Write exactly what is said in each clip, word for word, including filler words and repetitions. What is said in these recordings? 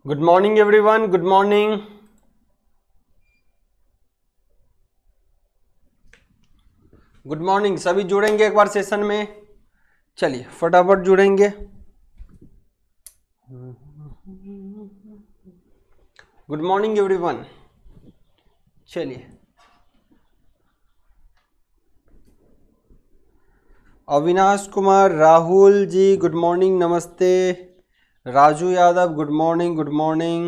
Good morning everyone, good morning. Good morning. सभी जुड़ेंगे एक बार सेशन में। चलिए फटाफट जुड़ेंगे। Good morning everyone. चलिए, अविनाश कुमार, राहुल जी गुड मॉर्निंग, नमस्ते। Raju Yadav good morning, good morning.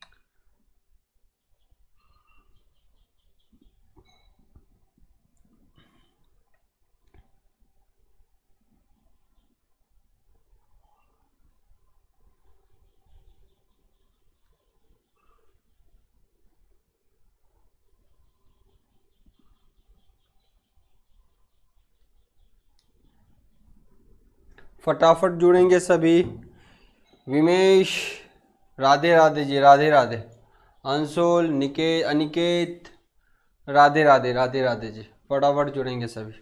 फटाफट जुड़ेंगे सभी। विमेश, राधे राधे जी, राधे राधे। अंशुल, निके अनिकेत, राधे राधे, राधे राधे जी। फटाफट जुड़ेंगे सभी।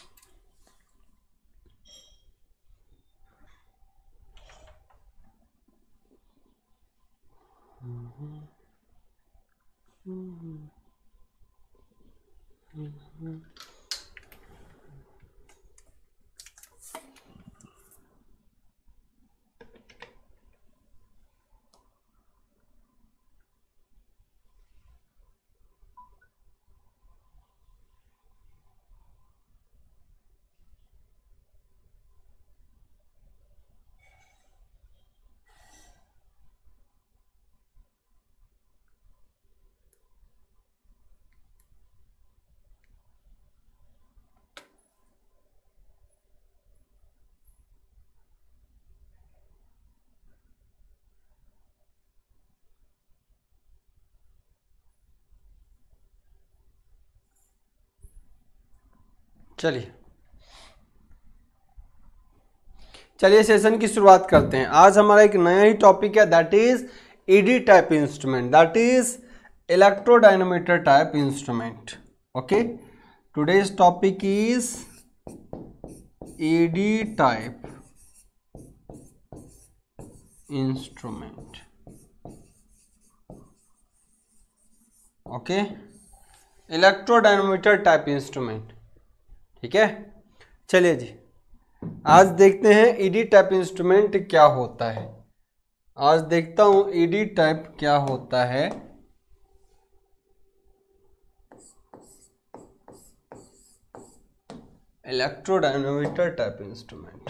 चलिए चलिए सेशन की शुरुआत करते हैं। आज हमारा एक नया ही टॉपिक है, that is ED type instrument, that is electrodynamometer type instrument. Okay, today's topic is ED type instrument. Okay, electrodynamometer type instrument. ठीक है, चलिए जी, आज देखते हैं ईडी टाइप इंस्ट्रूमेंट क्या होता है। आज देखता हूं ईडी टाइप क्या होता है। Electrodynamometer type instrument.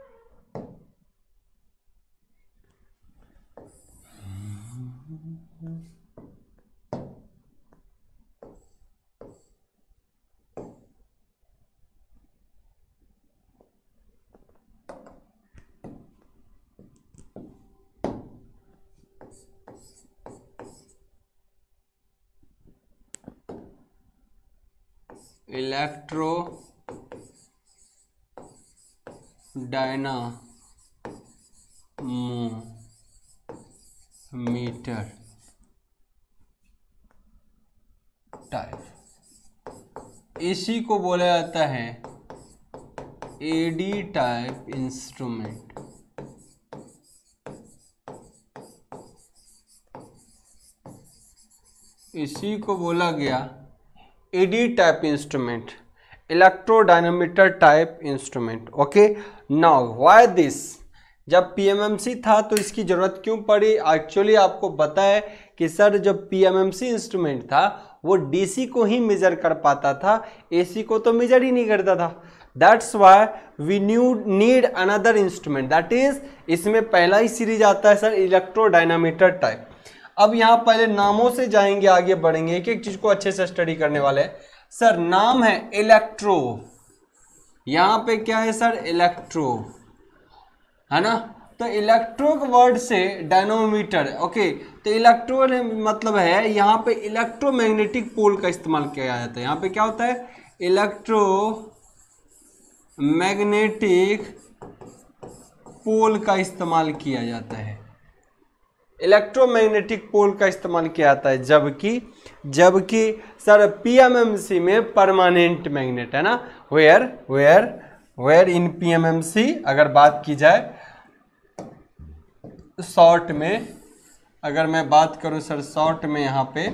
Electro dynamometer type, इसी को बोला जाता है ईडी टाइप इंस्ट्रूमेंट। इसी को बोला गया ED type instrument, electrodynamometer type instrument. Okay, now why this? जब पीएमएमसी था तो इसकी जरूरत क्यों पड़ी? एक्चुअली आपको पता है कि सर जब पीएमएमसी इंस्ट्रूमेंट था वो डीसी को ही मेजर कर पाता था, एसी को तो मेजर ही नहीं करता था। That's why we new need another instrument, that is, इसमें पहला ही सीरीज आता है सर इलेक्ट्रोडायनामीटर टाइप। अब यहाँ पहले नामों से जाएंगे, आगे बढ़ेंगे, एक एक चीज को अच्छे से स्टडी करने वाले हैं। सर नाम है इलेक्ट्रो, यहाँ पे क्या है सर? इलेक्ट्रो है ना। तो इलेक्ट्रो के वर्ड से डायनोमीटर। ओके, तो इलेक्ट्रो मतलब है यहाँ पे इलेक्ट्रोमैग्नेटिक पोल का इस्तेमाल किया जाता है। यहाँ पे क्या होता है? इलेक्ट्रोमैग्नेटिक पोल का इस्तेमाल किया जाता है। इलेक्ट्रोमैग्नेटिक पोल का इस्तेमाल किया जाता है, जबकि जबकि सर पीएमएमसी में परमानेंट मैग्नेट है ना। Where where where in PMMC अगर बात की जाए शॉर्ट में अगर मैं बात करूं सर शॉर्ट में यहाँ पे,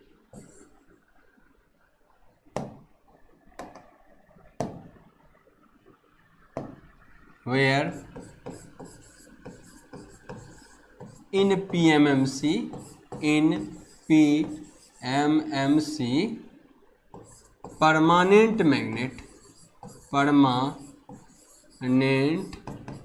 where in PMMC, in PMMC permanent magnet, permanent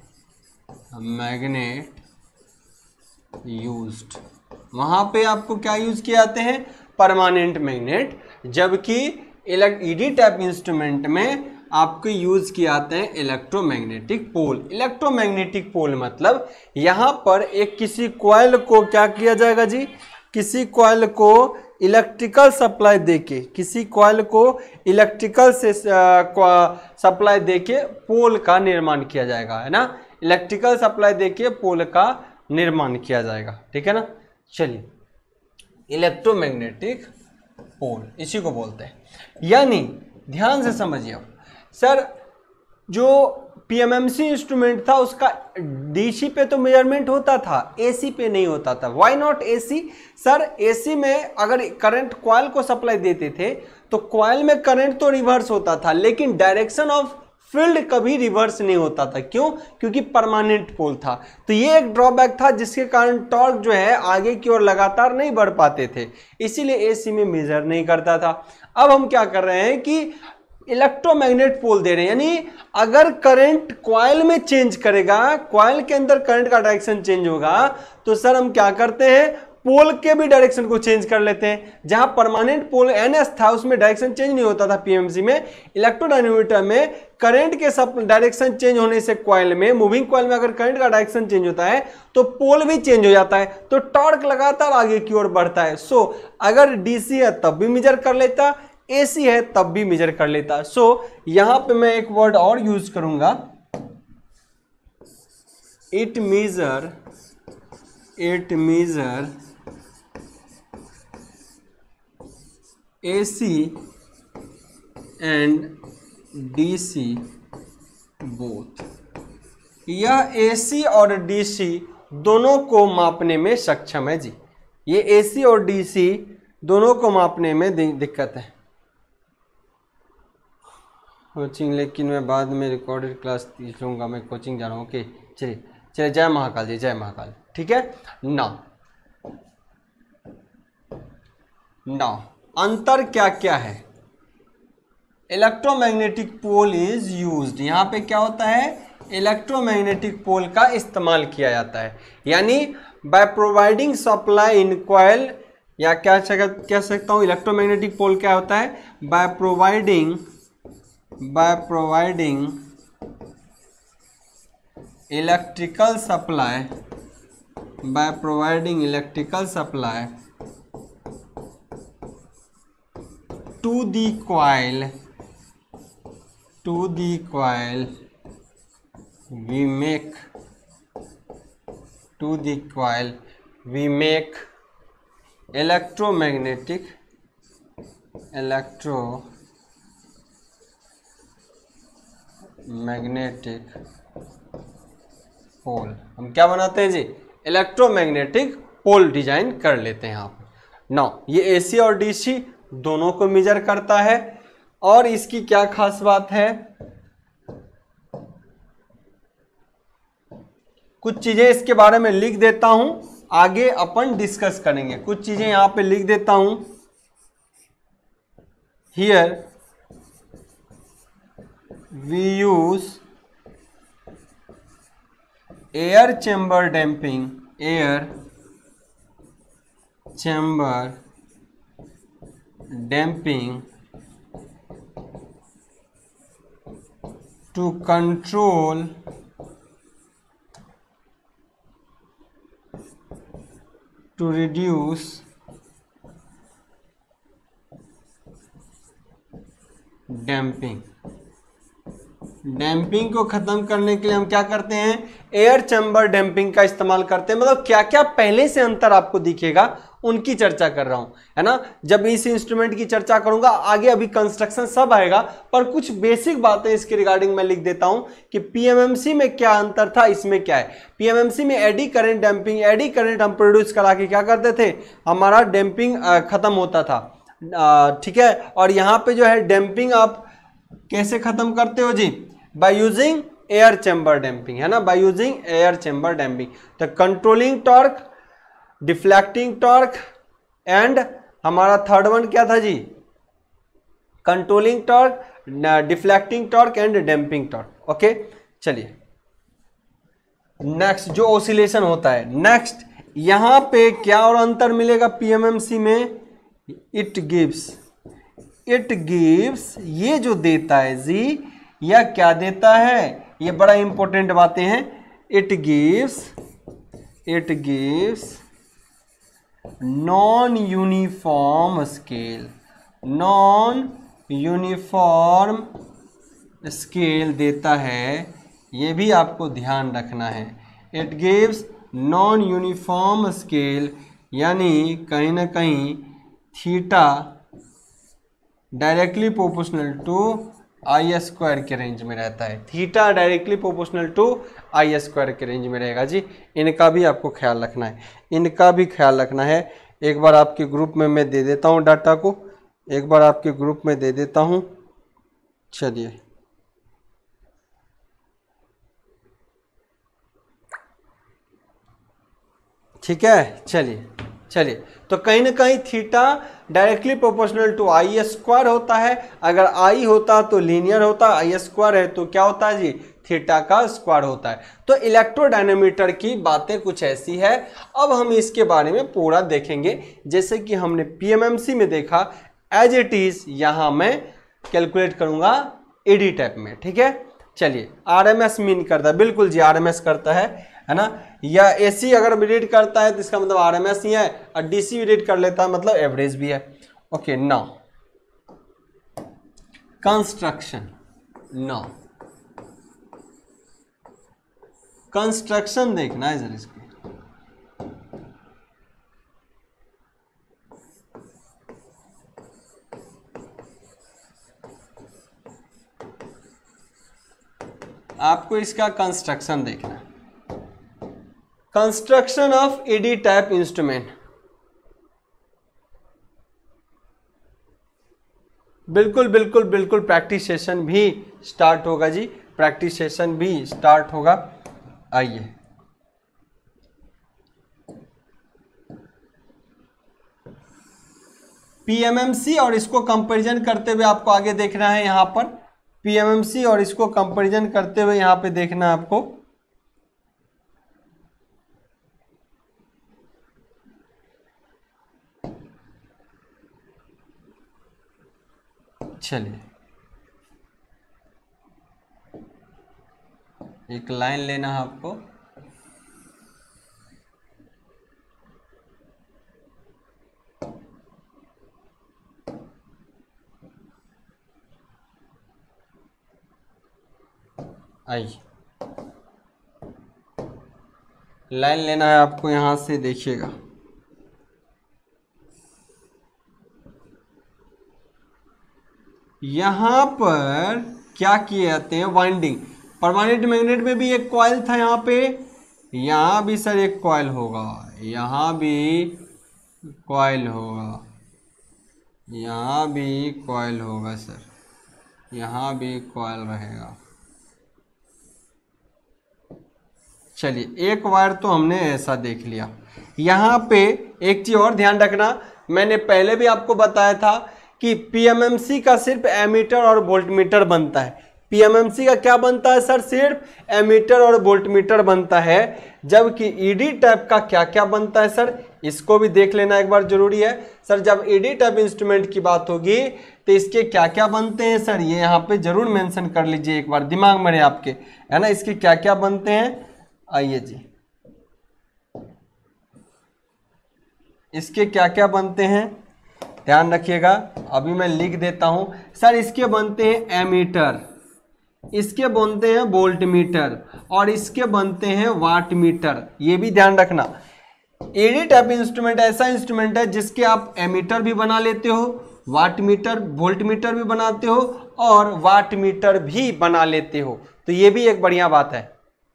magnet used, वहां पे आपको क्या यूज किए जाते हैं, परमानेंट मैग्नेट, जबकि ईडी टाइप इंस्ट्रूमेंट में आपको यूज किए जाते हैं इलेक्ट्रोमैग्नेटिक पोल। इलेक्ट्रोमैग्नेटिक पोल मतलब यहां पर एक किसी कॉइल को क्या किया जाएगा जी, किसी कॉइल को इलेक्ट्रिकल सप्लाई देके, किसी कॉइल को इलेक्ट्रिकल से सप्लाई देके पोल का निर्माण किया जाएगा, है ना, इलेक्ट्रिकल सप्लाई देके पोल का निर्माण किया जाएगा, ठीक है ना। चलिए, इलेक्ट्रोमैग्नेटिक पोल इसी को बोलते हैं। यानी ध्यान से समझिए आप, सर जो पीएमएमसी इंस्ट्रूमेंट था उसका डीसी पे तो मेजरमेंट होता था, एसी पे नहीं होता था। Why not AC? Sir AC में अगर करंट कॉइल को सप्लाई देते थे तो कॉइल में करंट तो रिवर्स होता था, लेकिन डायरेक्शन ऑफ फील्ड कभी रिवर्स नहीं होता था। क्यों? क्योंकि परमानेंट पोल था। तो ये एक ड्रॉबैक था जिसके कारण टॉर्क जो है आगे की ओर लगातार नहीं बढ़ पाते थे, इसीलिए एसी में मेजर नहीं करता था। अब हम क्या कर रहे हैं कि इलेक्ट्रोमैग्नेट पोल दे रहे हैं, यानी अगर करंट कॉइल में चेंज करेगा, कॉइल के अंदर करंट का डायरेक्शन चेंज होगा, तो सर हम क्या करते हैं, पोल के भी डायरेक्शन को चेंज कर लेते हैं। जहां परमानेंट पोल एनएस था उसमें डायरेक्शन चेंज नहीं होता था पीएमसी में, इलेक्ट्रोडायनेमोमीटर में करंट के सब डायरेक्शन चेंज होने से कॉइल में, मूविंग कॉइल में अगर करंट का डायरेक्शन चेंज होता है तो पोल भी चेंज हो जाता है, तो टॉर्क लगातार आगे की ओर बढ़ता है। सो अगर डीसी है तब भी मेजर कर लेता, एसी है तब भी मेजर कर लेता। सो यहां पे मैं एक वर्ड और यूज करूंगा, it measure, it measure AC and DC both. यह एसी और डीसी दोनों को मापने में सक्षम है जी। ये एसी और डीसी दोनों को मापने में दिक्कत है। कोचिंग लेकिन मैं बाद में रिकॉर्डेड क्लास लूँगा, मैं कोचिंग जा रहा हूँ। ओके चलिए चलिए, जय महाकाल जी, जय महाकाल। ठीक है ना, ना अंतर क्या क्या है, इलेक्ट्रोमैग्नेटिक पोल इज यूज्ड, यहाँ पे क्या होता है, इलेक्ट्रोमैग्नेटिक पोल का इस्तेमाल किया जाता है। यानी by providing supply in coil, या क्या कह सकता हूँ, इलेक्ट्रोमैग्नेटिक पोल क्या होता है, by providing by providing electrical supply, by providing electrical supply to the coil, to the coil we make, to the coil we make electromagnetic, electro magnetic pole. हम क्या बनाते हैं जी, इलेक्ट्रोमैग्नेटिक पोल डिजाइन कर लेते हैं आप। नौ ये एसी और डीसी दोनों को मेजर करता है। और इसकी क्या खास बात है, कुछ चीजें इसके बारे में लिख देता हूं, आगे अपन डिस्कस करेंगे। कुछ चीजें यहां पे लिख देता हूं। Here we use air chamber damping, air chamber damping to control to reduce damping damping को खत्म करने के लिए हम क्या करते हैं, एयर चैम्बर डैम्पिंग का इस्तेमाल करते हैं। मतलब क्या क्या पहले से अंतर आपको दिखेगा उनकी चर्चा कर रहा हूं, है ना। जब इस इंस्ट्रूमेंट की चर्चा करूंगा आगे, अभी कंस्ट्रक्शन सब आएगा, पर कुछ बेसिक बातें इसके रिगार्डिंग मैं लिख देता हूं कि पीएमएमसी में क्या अंतर था, इसमें क्या है। पीएमएमसी में eddy current damping, eddy current हम प्रोड्यूस करा के क्या करते थे, हमारा डैम्पिंग खत्म होता था, ठीक है। और यहां पे जो है डैम्पिंग आप कैसे खत्म करते हो जी, by using air chamber damping, है ना, by using air chamber damping. तो controlling torque, deflecting torque and हमारा थर्ड वन क्या था जी, controlling torque, deflecting torque and damping torque. Okay, चलिए नेक्स्ट जो ऑसिलेशन होता है, नेक्स्ट यहां पे क्या और अंतर मिलेगा पीएमएमसी में, इट गिव्स, इट गिव्स ये जो देता है जी, यह क्या देता है, ये बड़ा इंपॉर्टेंट बातें हैं। It gives, it gives non uniform scale, non uniform scale देता है, ये भी आपको ध्यान रखना है। It gives non uniform scale, यानी कहीं ना कहीं theta directly proportional to I square के रेंज में रहता है, theta directly proportional to I square के रेंज में रहेगा जी। इनका भी आपको ख्याल रखना है, इनका भी ख्याल रखना है। एक बार आपके ग्रुप में मैं दे देता हूँ डाटा को, एक बार आपके ग्रुप में दे देता हूँ। चलिए ठीक है, चलिए चलिए तो कहीं ना कहीं theta directly proportional to I square होता है। अगर आई होता तो लीनियर होता, आई स्क्वायर है तो क्या होता है जी, थीटा का स्क्वायर होता है। तो इलेक्ट्रोडायनामीटर की बातें कुछ ऐसी है। अब हम इसके बारे में पूरा देखेंगे, जैसे कि हमने पीएमएमसी में देखा, एज इट इज यहां मैं कैलकुलेट करूंगा एडी टाइप में, ठीक है। चलिए आरएमएस मीन करता है, बिल्कुल जी आरएमएस करता है, है ना। या एसी अगर रीड करता है तो इसका मतलब आरएमएस ही है, और डीसी रीड कर लेता है मतलब एवरेज भी है। Okay, now construction, now construction देखना है जरा इसकी। आपको इसका कंस्ट्रक्शन देखना है, construction of ED type instrument. बिल्कुल बिल्कुल बिल्कुल प्रैक्टिस सेशन भी स्टार्ट होगा जी, प्रैक्टिस सेशन भी स्टार्ट होगा। आइए पीएमएमसी और इसको कंपैरिजन करते हुए आपको आगे देखना है, यहां पर पीएमएमसी और इसको कंपैरिजन करते हुए यहां पे देखना है आपको। चलिए एक लाइन लेना है आपको, आइए लाइन लेना है आपको, यहां से देखिएगा। यहां पर क्या किए जाते हैं, वाइंडिंग। परमानेंट मैग्नेट में भी एक कॉइल था यहाँ पे, यहाँ भी सर एक कॉइल होगा, यहाँ भी कॉइल होगा, यहाँ भी कॉइल होगा सर, यहाँ भी कॉइल रहेगा। चलिए एक वायर तो हमने ऐसा देख लिया। यहाँ पे एक चीज और ध्यान रखना, मैंने पहले भी आपको बताया था कि पीएमएमसी का सिर्फ एमीटर और वोल्टमीटर बनता है। पीएमएमसी का क्या बनता है सर, सिर्फ एमीटर और वोल्टमीटर बनता है, जबकि ईडी टाइप का क्या क्या बनता है सर, इसको भी देख लेना एक बार जरूरी है। सर जब ईडी टाइप इंस्ट्रूमेंट की बात होगी तो इसके क्या क्या बनते हैं सर, ये यहाँ पे जरूर मेंशन कर लीजिए एक बार, दिमाग में रहे आपके, है ना, इसके क्या क्या बनते हैं। आइए जी, इसके क्या क्या बनते हैं ध्यान रखिएगा, अभी मैं लिख देता हूं। सर इसके बनते हैं एमीटर, इसके बनते हैं वोल्ट मीटर और इसके बनते हैं वाट मीटर। ये भी ध्यान रखना, एडी टाइप इंस्ट्रूमेंट ऐसा इंस्ट्रूमेंट है जिसके आप एमीटर भी बना लेते हो, वाट मीटर वोल्ट मीटर भी बनाते हो और वाट मीटर भी बना लेते हो। तो ये भी एक बढ़िया बात है।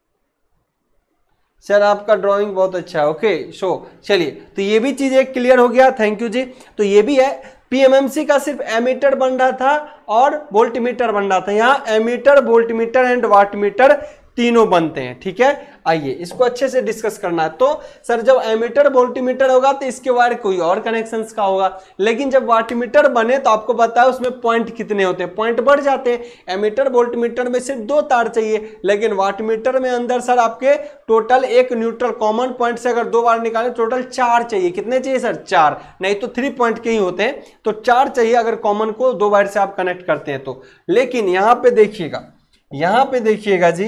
सर आपका ड्राइंग बहुत अच्छा है। ओके सो चलिए, तो ये भी चीज एक क्लियर हो गया, थैंक यू जी। तो ये भी है, पीएमएमसी का सिर्फ एमीटर बन रहा था और वोल्ट मीटर बन रहा था, यहाँ ammeter volt meter and watt meter तीनों बनते हैं। ठीक है, आइए इसको अच्छे से डिस्कस करना है। तो सर जब एमीटर वोल्टमीटर होगा तो इसके वायर कोई और कनेक्शंस का होगा, लेकिन जब वाटमीटर बने तो आपको पता है उसमें पॉइंट कितने होते हैं, पॉइंट बढ़ जाते हैं। एमीटर वोल्टमीटर में सिर्फ दो तार चाहिए, लेकिन वाटमीटर में अंदर सर आपके टोटल एक न्यूट्रल कॉमन पॉइंट से अगर दो वायर निकाले टोटल चार चाहिए। कितने चाहिए सर? चार, नहीं तो थ्री पॉइंट के ही होते हैं, तो चार चाहिए अगर कॉमन को दो वायर से आप कनेक्ट करते हैं तो। लेकिन यहां पे देखिएगा, यहां पे देखिएगा जी,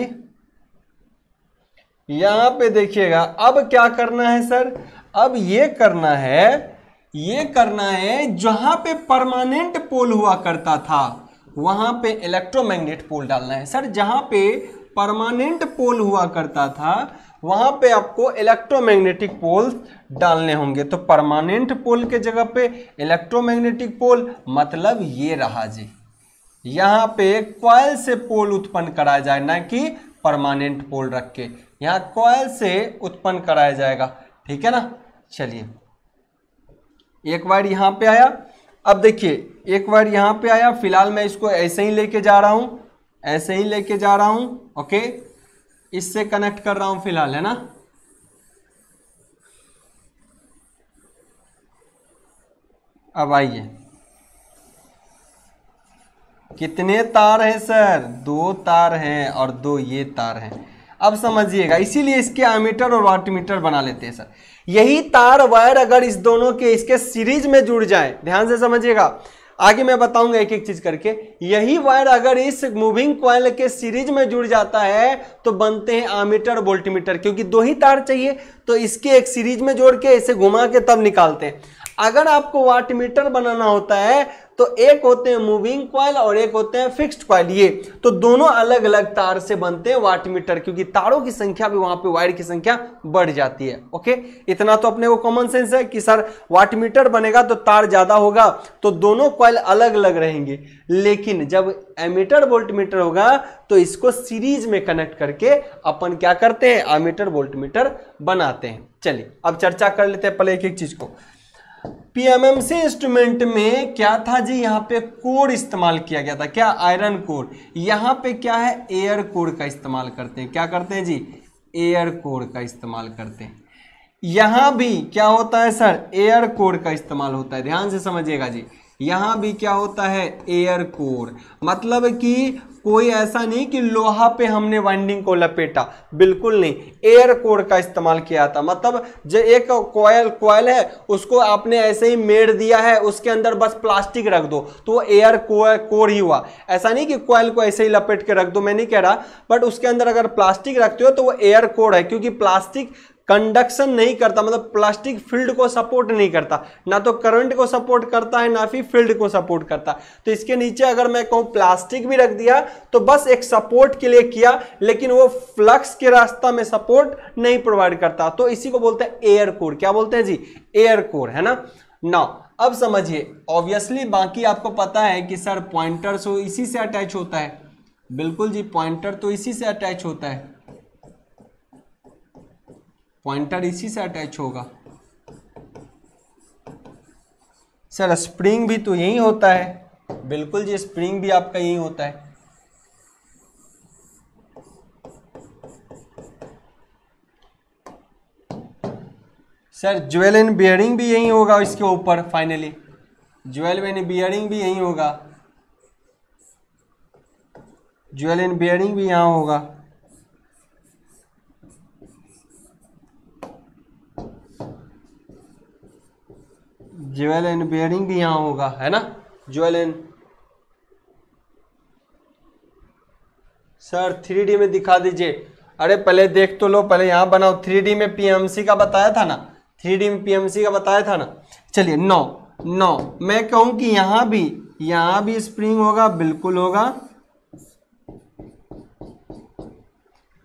यहां पे देखिएगा, अब क्या करना है सर? अब ये करना है, ये करना है जहां पे परमानेंट पोल हुआ करता था वहां पे इलेक्ट्रोमैग्नेट पोल डालना है। सर जहां पे परमानेंट पोल हुआ करता था वहां पे आपको इलेक्ट्रोमैग्नेटिक पोल डालने होंगे। तो परमानेंट पोल के जगह पे इलेक्ट्रोमैग्नेटिक पोल, मतलब ये रहा जी, यहां पे कॉइल से पोल उत्पन्न कराया जाए, ना कि परमानेंट पोल रख के, यहां कॉइल से उत्पन्न कराया जाएगा। ठीक है ना। चलिए, एक वायर यहां पे आया, अब देखिए एक वायर यहां पे आया, फिलहाल मैं इसको ऐसे ही लेके जा रहा हूं, ऐसे ही लेके जा रहा हूं, ओके, इससे कनेक्ट कर रहा हूं फिलहाल, है ना। अब आइए, कितने तार हैं सर? दो तार हैं और दो ये तार हैं। अब समझिएगा, इसीलिए इसके एमीटर और वाटमीटर बना लेते हैं सर। यही तार वायर अगर इस दोनों के इसके सीरीज में जुड़ जाए, ध्यान से समझिएगा, आगे मैं बताऊंगा एक एक चीज करके, यही वायर अगर इस मूविंग कॉइल के सीरीज में जुड़ जाता है तो बनते हैं एमीटर वोल्टमीटर, क्योंकि दो ही तार चाहिए तो इसके एक सीरीज में जोड़ के इसे घुमा के तब निकालते हैं। अगर आपको वाटमीटर बनाना होता है तो एक होते हैं मूविंग कॉइल और एक होते हैं फिक्स्ड कॉइल, ये तो दोनों अलग अलग तार से बनते हैं वाटमीटर, क्योंकि तारों की संख्या भी वहां पे वायर की संख्या बढ़ जाती है। ओके, इतना तो अपने को कॉमन सेंस है कि सर वाटमीटर बनेगा तो तार ज्यादा होगा तो दोनों कॉइल अलग अलग रहेंगे, लेकिन जब एमीटर वोल्टमीटर होगा तो इसको सीरीज में कनेक्ट करके अपन क्या करते हैं, एमीटर वोल्टमीटर बनाते हैं। चलिए अब चर्चा कर लेते हैं पहले एक एक चीज को। पीएमएमसी इंस्ट्रूमेंट में क्या था जी, यहाँ पे कोर इस्तेमाल किया गया था, क्या? Iron core. यहाँ पे क्या है, एयर कोर का इस्तेमाल करते हैं। क्या करते हैं जी? एयर कोर का इस्तेमाल करते हैं। यहाँ भी क्या होता है सर? एयर कोर का इस्तेमाल होता है। ध्यान से समझिएगा जी, यहाँ भी क्या होता है? Air core. मतलब कि कोई ऐसा नहीं कि लोहा पे हमने वाइंडिंग को लपेटा, बिल्कुल नहीं, एयर कोर का इस्तेमाल किया था। मतलब जो एक कॉइल कॉइल है उसको आपने ऐसे ही मेड़ दिया है, उसके अंदर बस प्लास्टिक रख दो तो वो एयर कोर ही हुआ। ऐसा नहीं कि कॉइल को ऐसे ही लपेट के रख दो, मैं नहीं कह रहा, बट उसके अंदर अगर प्लास्टिक रखते हो तो वो एयर कोर है, क्योंकि प्लास्टिक कंडक्शन नहीं करता, मतलब प्लास्टिक फील्ड को सपोर्ट नहीं करता, ना तो करंट को सपोर्ट करता है ना फिर फील्ड को सपोर्ट करता। तो इसके नीचे अगर मैं कहूं प्लास्टिक भी रख दिया तो बस एक सपोर्ट के लिए किया, लेकिन वो फ्लक्स के रास्ता में सपोर्ट नहीं प्रोवाइड करता, तो इसी को बोलते हैं एयर कोर। क्या बोलते हैं जी? एयर कोर, है ना। नाउ अब समझिए, ऑब्वियसली बाकी आपको पता है कि सर पॉइंटर सो इसी से अटैच होता है, बिल्कुल जी, पॉइंटर तो इसी से अटैच होता है, पॉइंटर इसी से अटैच होगा। सर स्प्रिंग भी तो यही होता है, बिल्कुल जी, स्प्रिंग भी आपका यही होता है। सर ज्वेल एंड बियरिंग भी यही होगा इसके ऊपर, फाइनली ज्वेल एंड बियरिंग भी यही होगा, ज्वेल एंड बियरिंग भी यहां होगा। ज्वेल एंड बियरिंग भी यहां होगा, है ना। Jewel and, sir three D में दिखा दीजिए। अरे पहले देख तो लो, पहले यहां बनाओ। थ्री डी में पीएमसी का बताया था ना, थ्री डी में पीएमसी का बताया था ना। चलिए नौ नौ मैं कहूं कि यहां भी, यहां भी स्प्रिंग होगा, बिल्कुल होगा,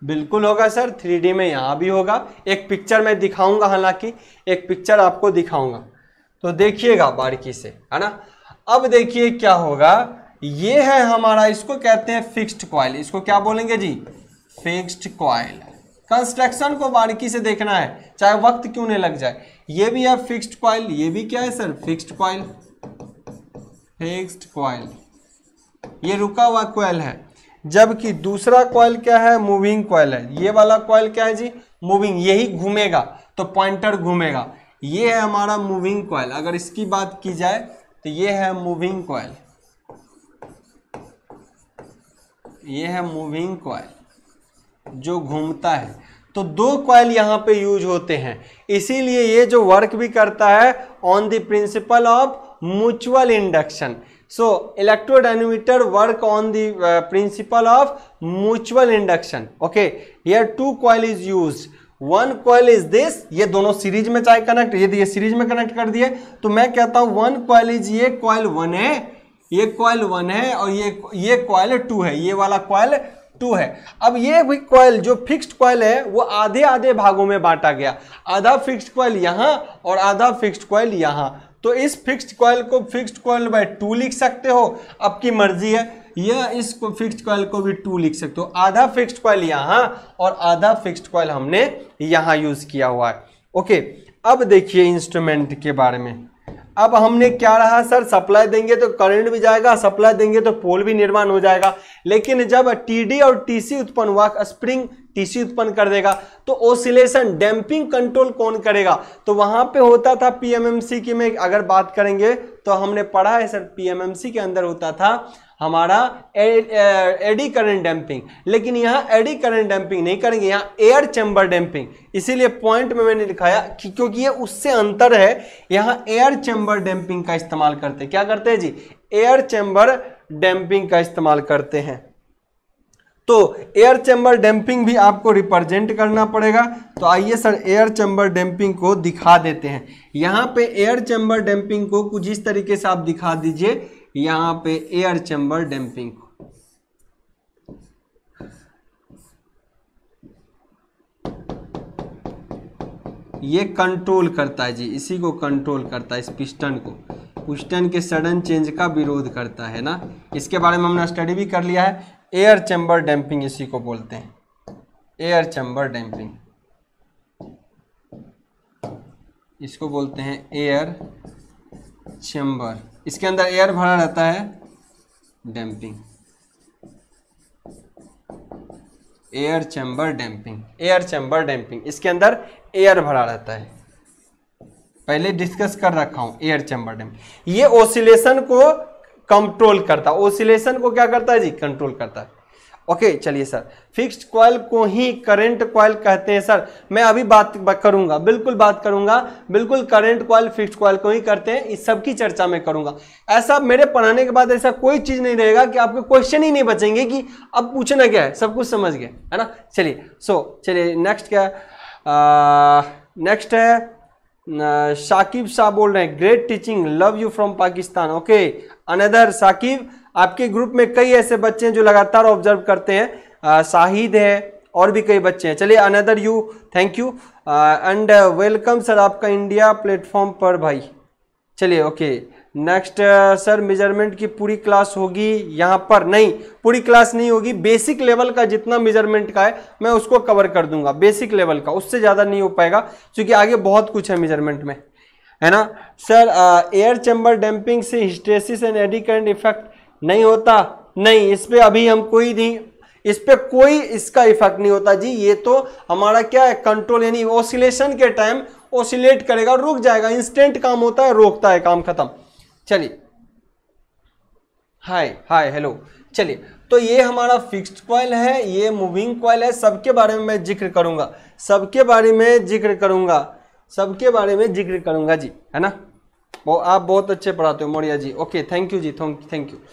बिल्कुल होगा सर, थ्री डी में यहाँ भी होगा। एक पिक्चर मैं दिखाऊंगा, हालांकि एक पिक्चर आपको दिखाऊंगा तो देखिएगा बारीकी से, है ना। अब देखिए क्या होगा, ये है हमारा, इसको कहते हैं फिक्स्ड कॉइल। इसको क्या बोलेंगे जी, फिक्स्ड कॉइल। कंस्ट्रक्शन को बारीकी से देखना है, चाहे वक्त क्यों नहीं लग जाए। ये भी है फिक्स्ड कॉइल, ये भी क्या है sir, fixed coil. Fixed coil ये रुका हुआ कॉइल है, जबकि दूसरा कॉइल क्या है, मूविंग कॉइल है। ये वाला कॉइल क्या है जी, मूविंग, यही घूमेगा तो पॉइंटर घूमेगा। ये है हमारा मूविंग कॉइल। अगर इसकी बात की जाए तो ये है मूविंग कॉइल, ये है मूविंग कॉइल जो घूमता है। तो दो कॉइल यहाँ पे यूज होते हैं, इसीलिए ये जो वर्क भी करता है on the principle of mutual induction. So electrodynamometer work on the uh, principle of mutual induction. Okay, here two coil is used. One coil is this, ये दोनों सीरीज में चाहे कनेक्ट, ये ये सीरीज में कनेक्ट कर दिए तो मैं कहता हूं वन कॉइल इज, ये कॉइल वन है, ये कॉइल वन है, और ये ये कॉइल टू है, ये वाला कॉइल टू है। अब ये भी कॉइल जो फिक्स्ड कॉइल है वो आधे आधे भागों में बांटा गया, आधा फिक्स्ड कॉइल यहां और आधा फिक्स्ड कॉइल यहां। तो इस फिक्स्ड कॉइल को फिक्स्ड कॉइल बाय टू लिख सकते हो, आपकी मर्जी है, या इस फिक्स्ड कॉइल को भी टू लिख सकते हो। आधा फिक्स्ड कॉइल यहां और आधा फिक्स्ड कॉइल हमने यहां यूज किया हुआ है। ओके, अब देखिए इंस्ट्रूमेंट के बारे में। अब हमने क्या रहा सर, सप्लाई देंगे तो करंट भी जाएगा, सप्लाई देंगे तो पोल भी निर्माण हो जाएगा। लेकिन जब टीडी और टीसी उत्पन्न हुआ, स्प्रिंग टीसी उत्पन्न कर देगा, तो ओसिलेशन डैम्पिंग कंट्रोल कौन करेगा, तो वहां पे होता था पीएमएमसी की में अगर बात करेंगे तो हमने पढ़ा है सर, पीएमएमसी के अंदर होता था हमारा एडी करंट डैम्पिंग। लेकिन यहाँ एडी करंट डैम्पिंग नहीं करेंगे, यहाँ एयर चैम्बर डैम्पिंग। इसीलिए पॉइंट में मैंने लिखाया कि क्योंकि ये उससे अंतर है, यहाँ एयर चैम्बर डैम्पिंग का इस्तेमाल करते हैं। क्या करते हैं जी, एयर चैम्बर डैम्पिंग का इस्तेमाल करते हैं। तो एयर चैम्बर डैम्पिंग भी आपको रिप्रेजेंट करना पड़ेगा। तो आइए सर एयर चैम्बर डैम्पिंग को दिखा देते हैं। यहाँ पे एयर चैम्बर डैम्पिंग को कुछ इस तरीके से आप दिखा दीजिए, यहाँ पे एयर चैम्बर डैम्पिंग को ये कंट्रोल करता है जी, इसी को कंट्रोल करता है, इस पिस्टन को, पिस्टन के सडन चेंज का विरोध करता है ना। इसके बारे में हमने स्टडी भी कर लिया है। एयर चैम्बर डैम्पिंग इसी को बोलते हैं, एयर चैम्बर डैम्पिंग, इसको बोलते हैं एयर चैम्बर। इसके अंदर एयर भरा रहता है, damping, air chamber damping, air chamber damping, इसके अंदर एयर भरा रहता है। पहले डिस्कस कर रखा हूं एयर चैम्बर डैम्पिंग। ये ओसिलेशन को कंट्रोल करता है, ओसिलेशन को क्या करता है जी, कंट्रोल करता है। ओके चलिए सर, फिक्स्ड कॉइल को ही करंट कॉइल कहते हैं सर। मैं अभी बात करूंगा, बिल्कुल बात करूंगा, बिल्कुल करंट कॉइल फिक्स्ड कॉइल को ही करते हैं, इस सब की चर्चा मैं करूंगा। ऐसा मेरे पढ़ाने के बाद ऐसा कोई चीज नहीं रहेगा कि आपके क्वेश्चन ही नहीं बचेंगे कि अब पूछना क्या है, सब कुछ समझ गए, है ना। चलिए सो चलिए नेक्स्ट क्या है, नेक्स्ट है शाकिब शाह बोल रहे हैं, great teaching, love you from Pakistan. Okay another Saqib, आपके ग्रुप में कई ऐसे बच्चे हैं जो लगातार ऑब्जर्व करते हैं, शाहिद है और भी कई बच्चे हैं। चलिए another you, thank you and welcome sir आपका इंडिया प्लेटफॉर्म पर भाई। चलिए ओके नेक्स्ट सर, मेजरमेंट की पूरी क्लास होगी यहाँ पर? नहीं, पूरी क्लास नहीं होगी, बेसिक लेवल का जितना मेजरमेंट का है मैं उसको कवर कर दूंगा, बेसिक लेवल का, उससे ज़्यादा नहीं हो पाएगा क्योंकि आगे बहुत कुछ है मेजरमेंट में, है ना। सर एयर चैम्बर डैम्पिंग से hysteresis and eddy current effect नहीं होता? नहीं, इस पर अभी हम कोई नहीं, इस पे कोई इसका इफेक्ट नहीं होता जी। ये तो हमारा क्या है, कंट्रोल, यानी ऑसिलेशन के टाइम ऑसिलेट करेगा, रुक जाएगा, इंस्टेंट काम होता है, रोकता है, काम खत्म। चलिए हाय हाय हेलो। चलिए तो ये हमारा फिक्स्ड कॉइल है, ये मूविंग कॉइल है, सबके बारे में मैं जिक्र करूंगा, सबके बारे में जिक्र करूंगा, सबके बारे में जिक्र करूंगा जी, है ना। वो आप बहुत अच्छे पढ़ाते हो Maurya ji. Okay thank you जी, थैंक यू।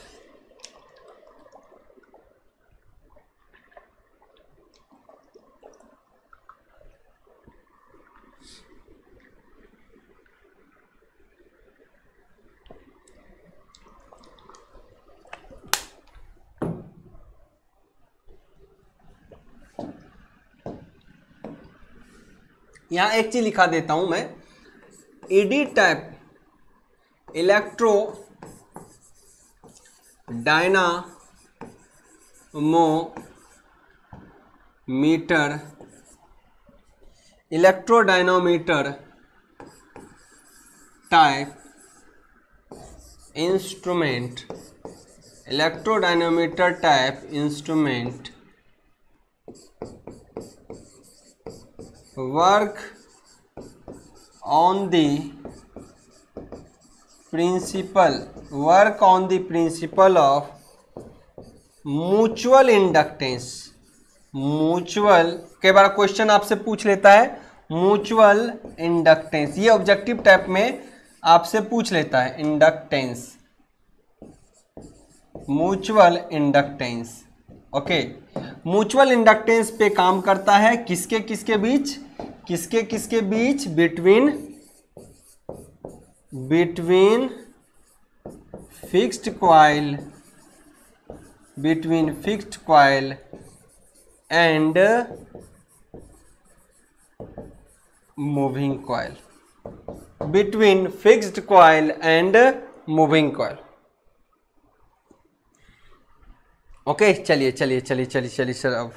यहां एक चीज लिखा देता हूं मैं, ED type electro dynamometer, electrodynamometer type instrument, electrodynamometer type instrument work on the principle work on the principle of mutual inductance. Mutual कई बार क्वेश्चन आपसे पूछ लेता है म्यूचुअल इंडक्टेंस, ये ऑब्जेक्टिव टाइप में आपसे पूछ लेता है inductance, mutual inductance. Okay, mutual inductance पे काम करता है किसके किसके बीच, किसके किसके बीच, between between fixed coil, between fixed coil and moving coil, between fixed coil and moving coil. Okay, चलिए चलिए चलिए चलिए चलिए सर, अब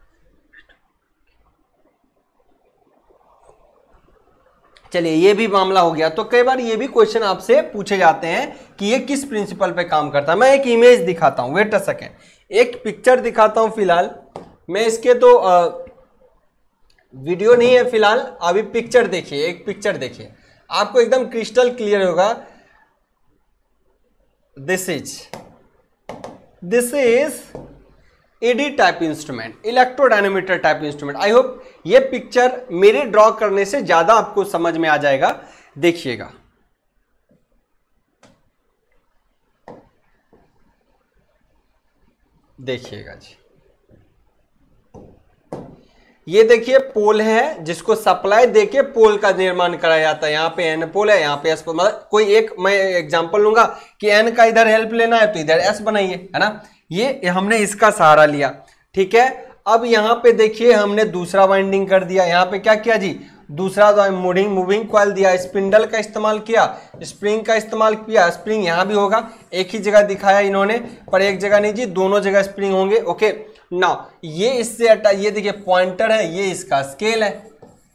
चलिए ये भी मामला हो गया। तो कई बार ये भी क्वेश्चन आपसे पूछे जाते हैं कि ये किस प्रिंसिपल पे काम करता है। मैं एक इमेज दिखाता हूं, वेट अ सेकेंड, एक पिक्चर दिखाता हूं फिलहाल मैं, इसके तो आ, वीडियो नहीं है फिलहाल, अभी पिक्चर देखिए, एक पिक्चर देखिए, आपको एकदम क्रिस्टल क्लियर होगा। This is this is ED type instrument, electrodynamometer type instrument. I hope ये पिक्चर मेरे ड्रॉ करने से ज्यादा आपको समझ में आ जाएगा, देखिएगा। देखिएगा जी, ये देखिए पोल है जिसको सप्लाई देके पोल का निर्माण कराया जाता है। यहाँ पे एन पोल है, यहाँ पे एस पोल, मतलब कोई एक मैं एग्जांपल लूंगा कि एन का इधर हेल्प लेना है तो इधर एस बनाइए, है ना। ये हमने इसका सहारा लिया, ठीक है। अब यहाँ पे देखिए हमने दूसरा वाइंडिंग कर दिया, यहाँ पे क्या किया जी, दूसरा मूविंग मूविंग कॉइल दिया, स्पिंडल का इस्तेमाल किया, स्प्रिंग का इस्तेमाल किया। स्प्रिंग यहाँ भी होगा, एक ही जगह दिखाया इन्होंने, पर एक जगह नहीं जी, दोनों जगह स्प्रिंग होंगे। ओके नाउ ये इससे हटा, ये देखिए पॉइंटर है, ये इसका स्केल है।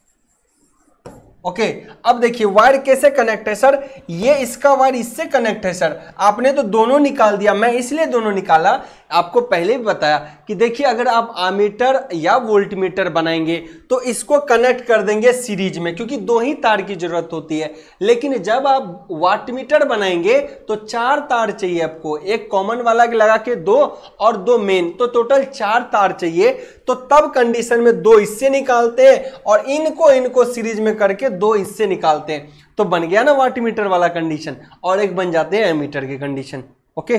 ओके okay, अब देखिए वायर कैसे कनेक्ट है सर, ये इसका वायर इससे कनेक्ट है सर। आपने तो दोनों निकाल दिया, मैं इसलिए दोनों निकाला, आपको पहले भी बताया कि देखिए अगर आप आमीटर या वोल्टमीटर बनाएंगे तो इसको कनेक्ट कर देंगे सीरीज में, क्योंकि दो ही तार की जरूरत होती है। लेकिन जब आप वाटमीटर बनाएंगे तो चार तार चाहिए आपको, एक कॉमन वाला लगा के दो और दो मेन, तो टोटल चार तार चाहिए। तो तब कंडीशन में दो इससे निकालते हैं और इनको इनको सीरीज में करके दो इससे निकालते हैं, तो बन गया ना वाटमीटर वाला कंडीशन, और एक बन जाते हैं एमीटर की कंडीशन। ओके,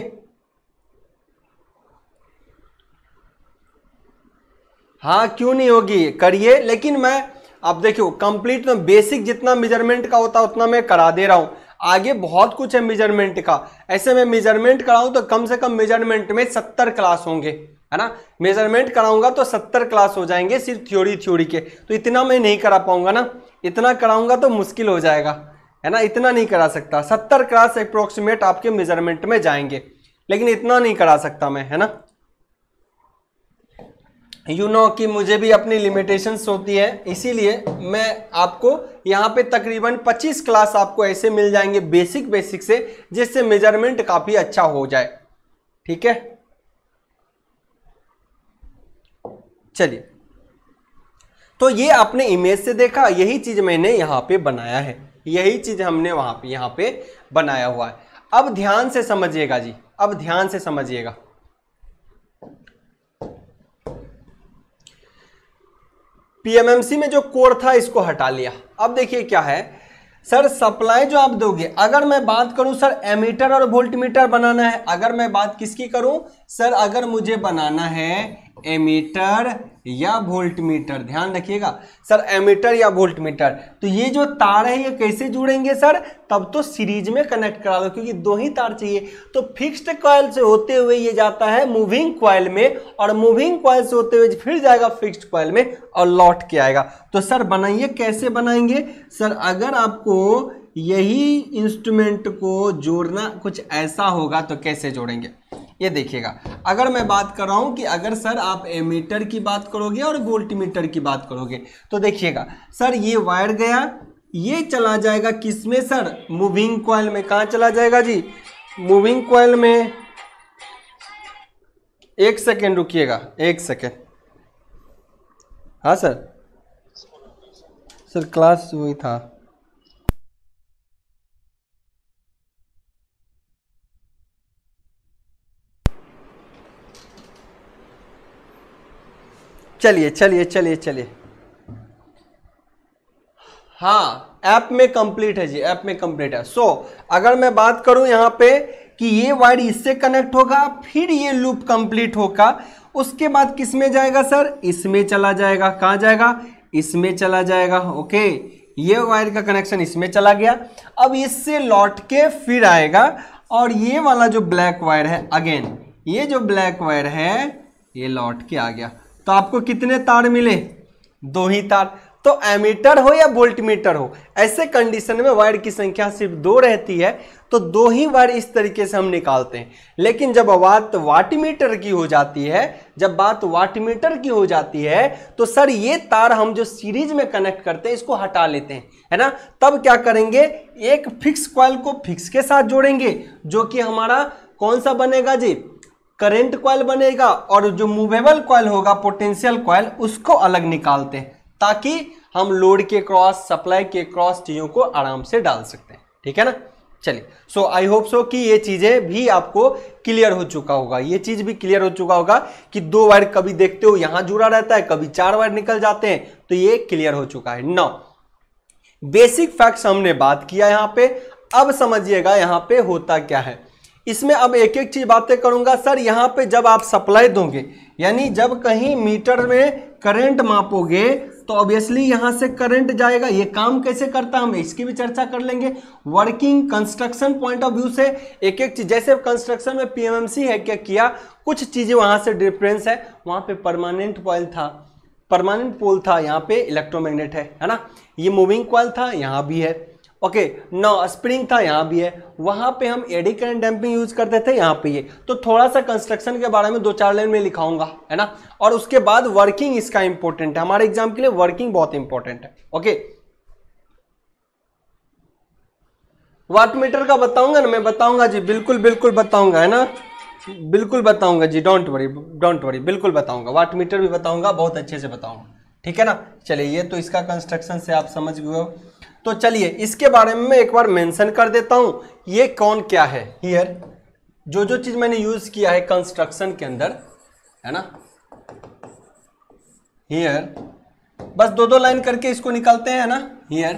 हाँ क्यों नहीं होगी, करिए। लेकिन मैं अब देखियो कंप्लीट तो बेसिक जितना मेजरमेंट का होता उतना मैं करा दे रहा हूं, आगे बहुत कुछ है मेजरमेंट का। ऐसे में मेजरमेंट कराऊं तो कम से कम मेजरमेंट में सत्तर क्लास होंगे, है ना। मेजरमेंट कराऊंगा तो सत्तर क्लास हो जाएंगे सिर्फ थ्योरी थ्योरी के, तो इतना मैं नहीं करा पाऊंगा ना, इतना कराऊंगा तो मुश्किल हो जाएगा, है ना, इतना नहीं करा सकता। सत्तर क्लास अप्रोक्सीमेट आपके मेजरमेंट में जाएंगे, लेकिन इतना नहीं करा सकता मैं, है ना। यू you नो know कि मुझे भी अपनी लिमिटेशंस होती है, इसीलिए मैं आपको यहाँ पे तकरीबन पच्चीस क्लास आपको ऐसे मिल जाएंगे बेसिक बेसिक से, जिससे मेजरमेंट काफी अच्छा हो जाए, ठीक है। चलिए, तो ये आपने इमेज से देखा, यही चीज मैंने यहाँ पे बनाया है, यही चीज हमने वहां पे यहाँ पे बनाया हुआ है। अब ध्यान से समझिएगा जी, अब ध्यान से समझिएगा। पीएमएमसी में जो कोर था इसको हटा लिया। अब देखिए क्या है सर, सप्लाई जो आप दोगे, अगर मैं बात करूं सर एमीटर और वोल्टमीटर बनाना है, अगर मैं बात किसकी करूं सर, अगर मुझे बनाना है एमीटर या वोल्टमीटर, ध्यान रखिएगा सर, एमीटर या वोल्टमीटर। तो ये जो तार है ये कैसे जुड़ेंगे सर? तब तो सीरीज में कनेक्ट करा लो, क्योंकि दो ही तार चाहिए। तो फिक्स्ड कॉइल से होते हुए ये जाता है मूविंग कॉइल में, और मूविंग कॉइल से होते हुए फिर जाएगा फिक्स्ड कॉइल में और लौट के आएगा। तो सर बनाइए, कैसे बनाएंगे सर? अगर आपको यही इंस्ट्रूमेंट को जोड़ना कुछ ऐसा होगा तो कैसे जोड़ेंगे ये देखिएगा। अगर मैं बात कर रहा हूं कि अगर सर आप एमीटर की बात करोगे और वोल्टमीटर की बात करोगे तो देखिएगा सर, ये वायर गया, ये चला जाएगा किसमें सर? मूविंग कॉइल में। कहां चला जाएगा जी? मूविंग कॉइल में। एक सेकेंड रुकिएगा, एक सेकेंड। हाँ सर, सर क्लास वही था। चलिए चलिए चलिए चलिए, हाँ ऐप में कंप्लीट है जी, ऐप में कंप्लीट है। सो so, अगर मैं बात करूं यहां पे कि ये वायर इससे कनेक्ट होगा, फिर ये लूप कंप्लीट होगा, उसके बाद किस में जाएगा सर? इसमें चला जाएगा। कहां जाएगा? इसमें चला जाएगा। ओके, ये वायर का कनेक्शन इसमें चला गया। अब इससे लौट के फिर आएगा, और ये वाला जो ब्लैक वायर है, अगेन ये जो ब्लैक वायर है ये लौट के आ गया। तो आपको कितने तार मिले? दो ही तार। तो एमीटर हो या वोल्टमीटर हो, ऐसे कंडीशन में वायर की संख्या सिर्फ दो रहती है, तो दो ही वायर इस तरीके से हम निकालते हैं। लेकिन जब बात वाटमीटर की हो जाती है, जब बात वाटमीटर की हो जाती है तो सर ये तार हम जो सीरीज में कनेक्ट करते हैं इसको हटा लेते हैं, है ना। तब क्या करेंगे? एक फिक्स कॉइल को फिक्स के साथ जोड़ेंगे, जो कि हमारा कौन सा बनेगा जी? करंट कॉइल बनेगा। और जो मूवेबल कॉइल होगा, पोटेंशियल कॉइल, उसको अलग निकालते हैं, ताकि हम लोड के क्रॉस, सप्लाई के क्रॉस चीजों को आराम से डाल सकते हैं। ठीक है ना। चलिए, सो आई होप सो कि ये चीजें भी आपको क्लियर हो चुका होगा, ये चीज भी क्लियर हो चुका होगा कि दो वायर कभी देखते हो यहां जुड़ा रहता है, कभी चार वायर निकल जाते हैं, तो ये क्लियर हो चुका है। नौ बेसिक फैक्ट्स हमने बात किया यहां पे। अब समझिएगा यहां पे होता क्या है। इसमें अब एक एक चीज बातें करूंगा सर। यहां पे जब आप सप्लाई दोगे, यानी जब कहीं मीटर में करंट मापोगे, तो ऑब्वियसली यहां से करंट जाएगा। ये काम कैसे करता है हम इसकी भी चर्चा कर लेंगे। Working construction point of view से एक एक चीज, जैसे कंस्ट्रक्शन में पीएमएमसी है क्या किया, कुछ चीजें वहां से डिफरेंस है। वहां पे परमानेंट कॉइल था, परमानेंट पोल था, यहाँ पे इलेक्ट्रोमैग्नेट है, है ना। ये मूविंग कॉइल था, यहाँ भी है। ओके, नो स्प्रिंग था, यहाँ भी है। वहां पे हम एडी करंट डैम्पिंग यूज करते थे, यहाँ पे ये। तो थोड़ा सा कंस्ट्रक्शन के बारे में दो चार लाइन में लिखाऊंगा, है ना। और उसके बाद वर्किंग इसका इंपॉर्टेंट है, हमारे एग्जाम के लिए वर्किंग बहुत इंपॉर्टेंट है। ओके, वाटमीटर का बताऊंगा ना, मैं बताऊंगा जी, बिल्कुल बिल्कुल बताऊंगा, है ना, बिल्कुल बताऊंगा जी, डोंट वरी डोंट वरी, बिल्कुल बताऊंगा। वाटमीटर भी बताऊंगा, बहुत अच्छे से बताऊंगा, ठीक है ना। चलिए, ये तो इसका कंस्ट्रक्शन से आप समझ गए हो। तो चलिए इसके बारे में मैं एक बार मेंशन कर देता हूं, ये कौन क्या है। हियर जो जो चीज मैंने यूज किया है कंस्ट्रक्शन के अंदर, है ना, हियर बस दो दो लाइन करके इसको निकालते हैं, है ना। हियर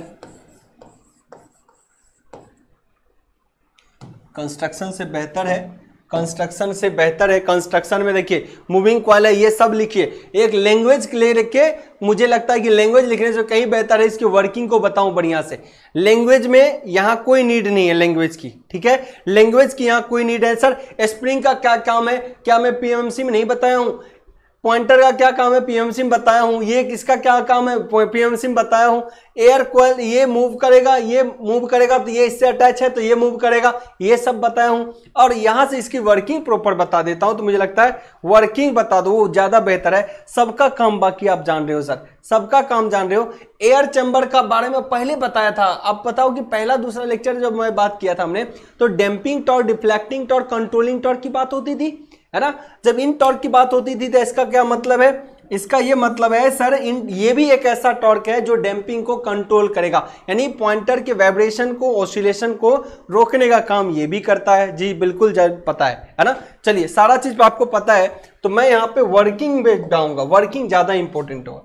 कंस्ट्रक्शन से बेहतर है, कंस्ट्रक्शन से बेहतर है। कंस्ट्रक्शन में देखिए मूविंग कॉइल है, ये सब लिखिए। एक लैंग्वेज ले रखे, मुझे लगता है कि लैंग्वेज लिखने से कहीं बेहतर है इसकी वर्किंग को बताऊं बढ़िया से। लैंग्वेज में यहां कोई नीड नहीं है लैंग्वेज की, ठीक है, लैंग्वेज की यहां कोई नीड है। सर स्प्रिंग का क्या काम है, क्या मैं पीएमसी में नहीं बताया हूं? पॉइंटर का क्या काम है, पीएमसी में बताया हूं। ये किसका क्या काम है, पीएमसी में बताया हूं। एयर कॉइल ये मूव करेगा, ये मूव करेगा, तो ये इससे अटैच है तो ये मूव करेगा, ये सब बताया हूं। और यहां से इसकी वर्किंग प्रॉपर बता देता हूं, तो मुझे लगता है वर्किंग बता दो, वो ज्यादा बेहतर है। सबका काम बाकी आप जान रहे हो सर, सबका काम जान रहे हो। एयर चैम्बर का बारे में पहले बताया था। अब बताओ कि पहला दूसरा लेक्चर जब मैं बात किया था हमने, तो damping torque, deflecting torque, controlling torque की बात होती थी, है ना। जब इन टॉर्क की बात होती थी तो इसका क्या मतलब है? इसका ये मतलब है सर, इन ये भी एक ऐसा टॉर्क है जो डैम्पिंग को कंट्रोल करेगा, यानी पॉइंटर के वाइब्रेशन को, ऑसिलेशन को रोकने का काम ये भी करता है। जी बिल्कुल पता है, है ना। चलिए सारा चीज आपको पता है, तो मैं यहां पे वर्किंग में जाऊंगा, वर्किंग ज्यादा इंपॉर्टेंट होगा।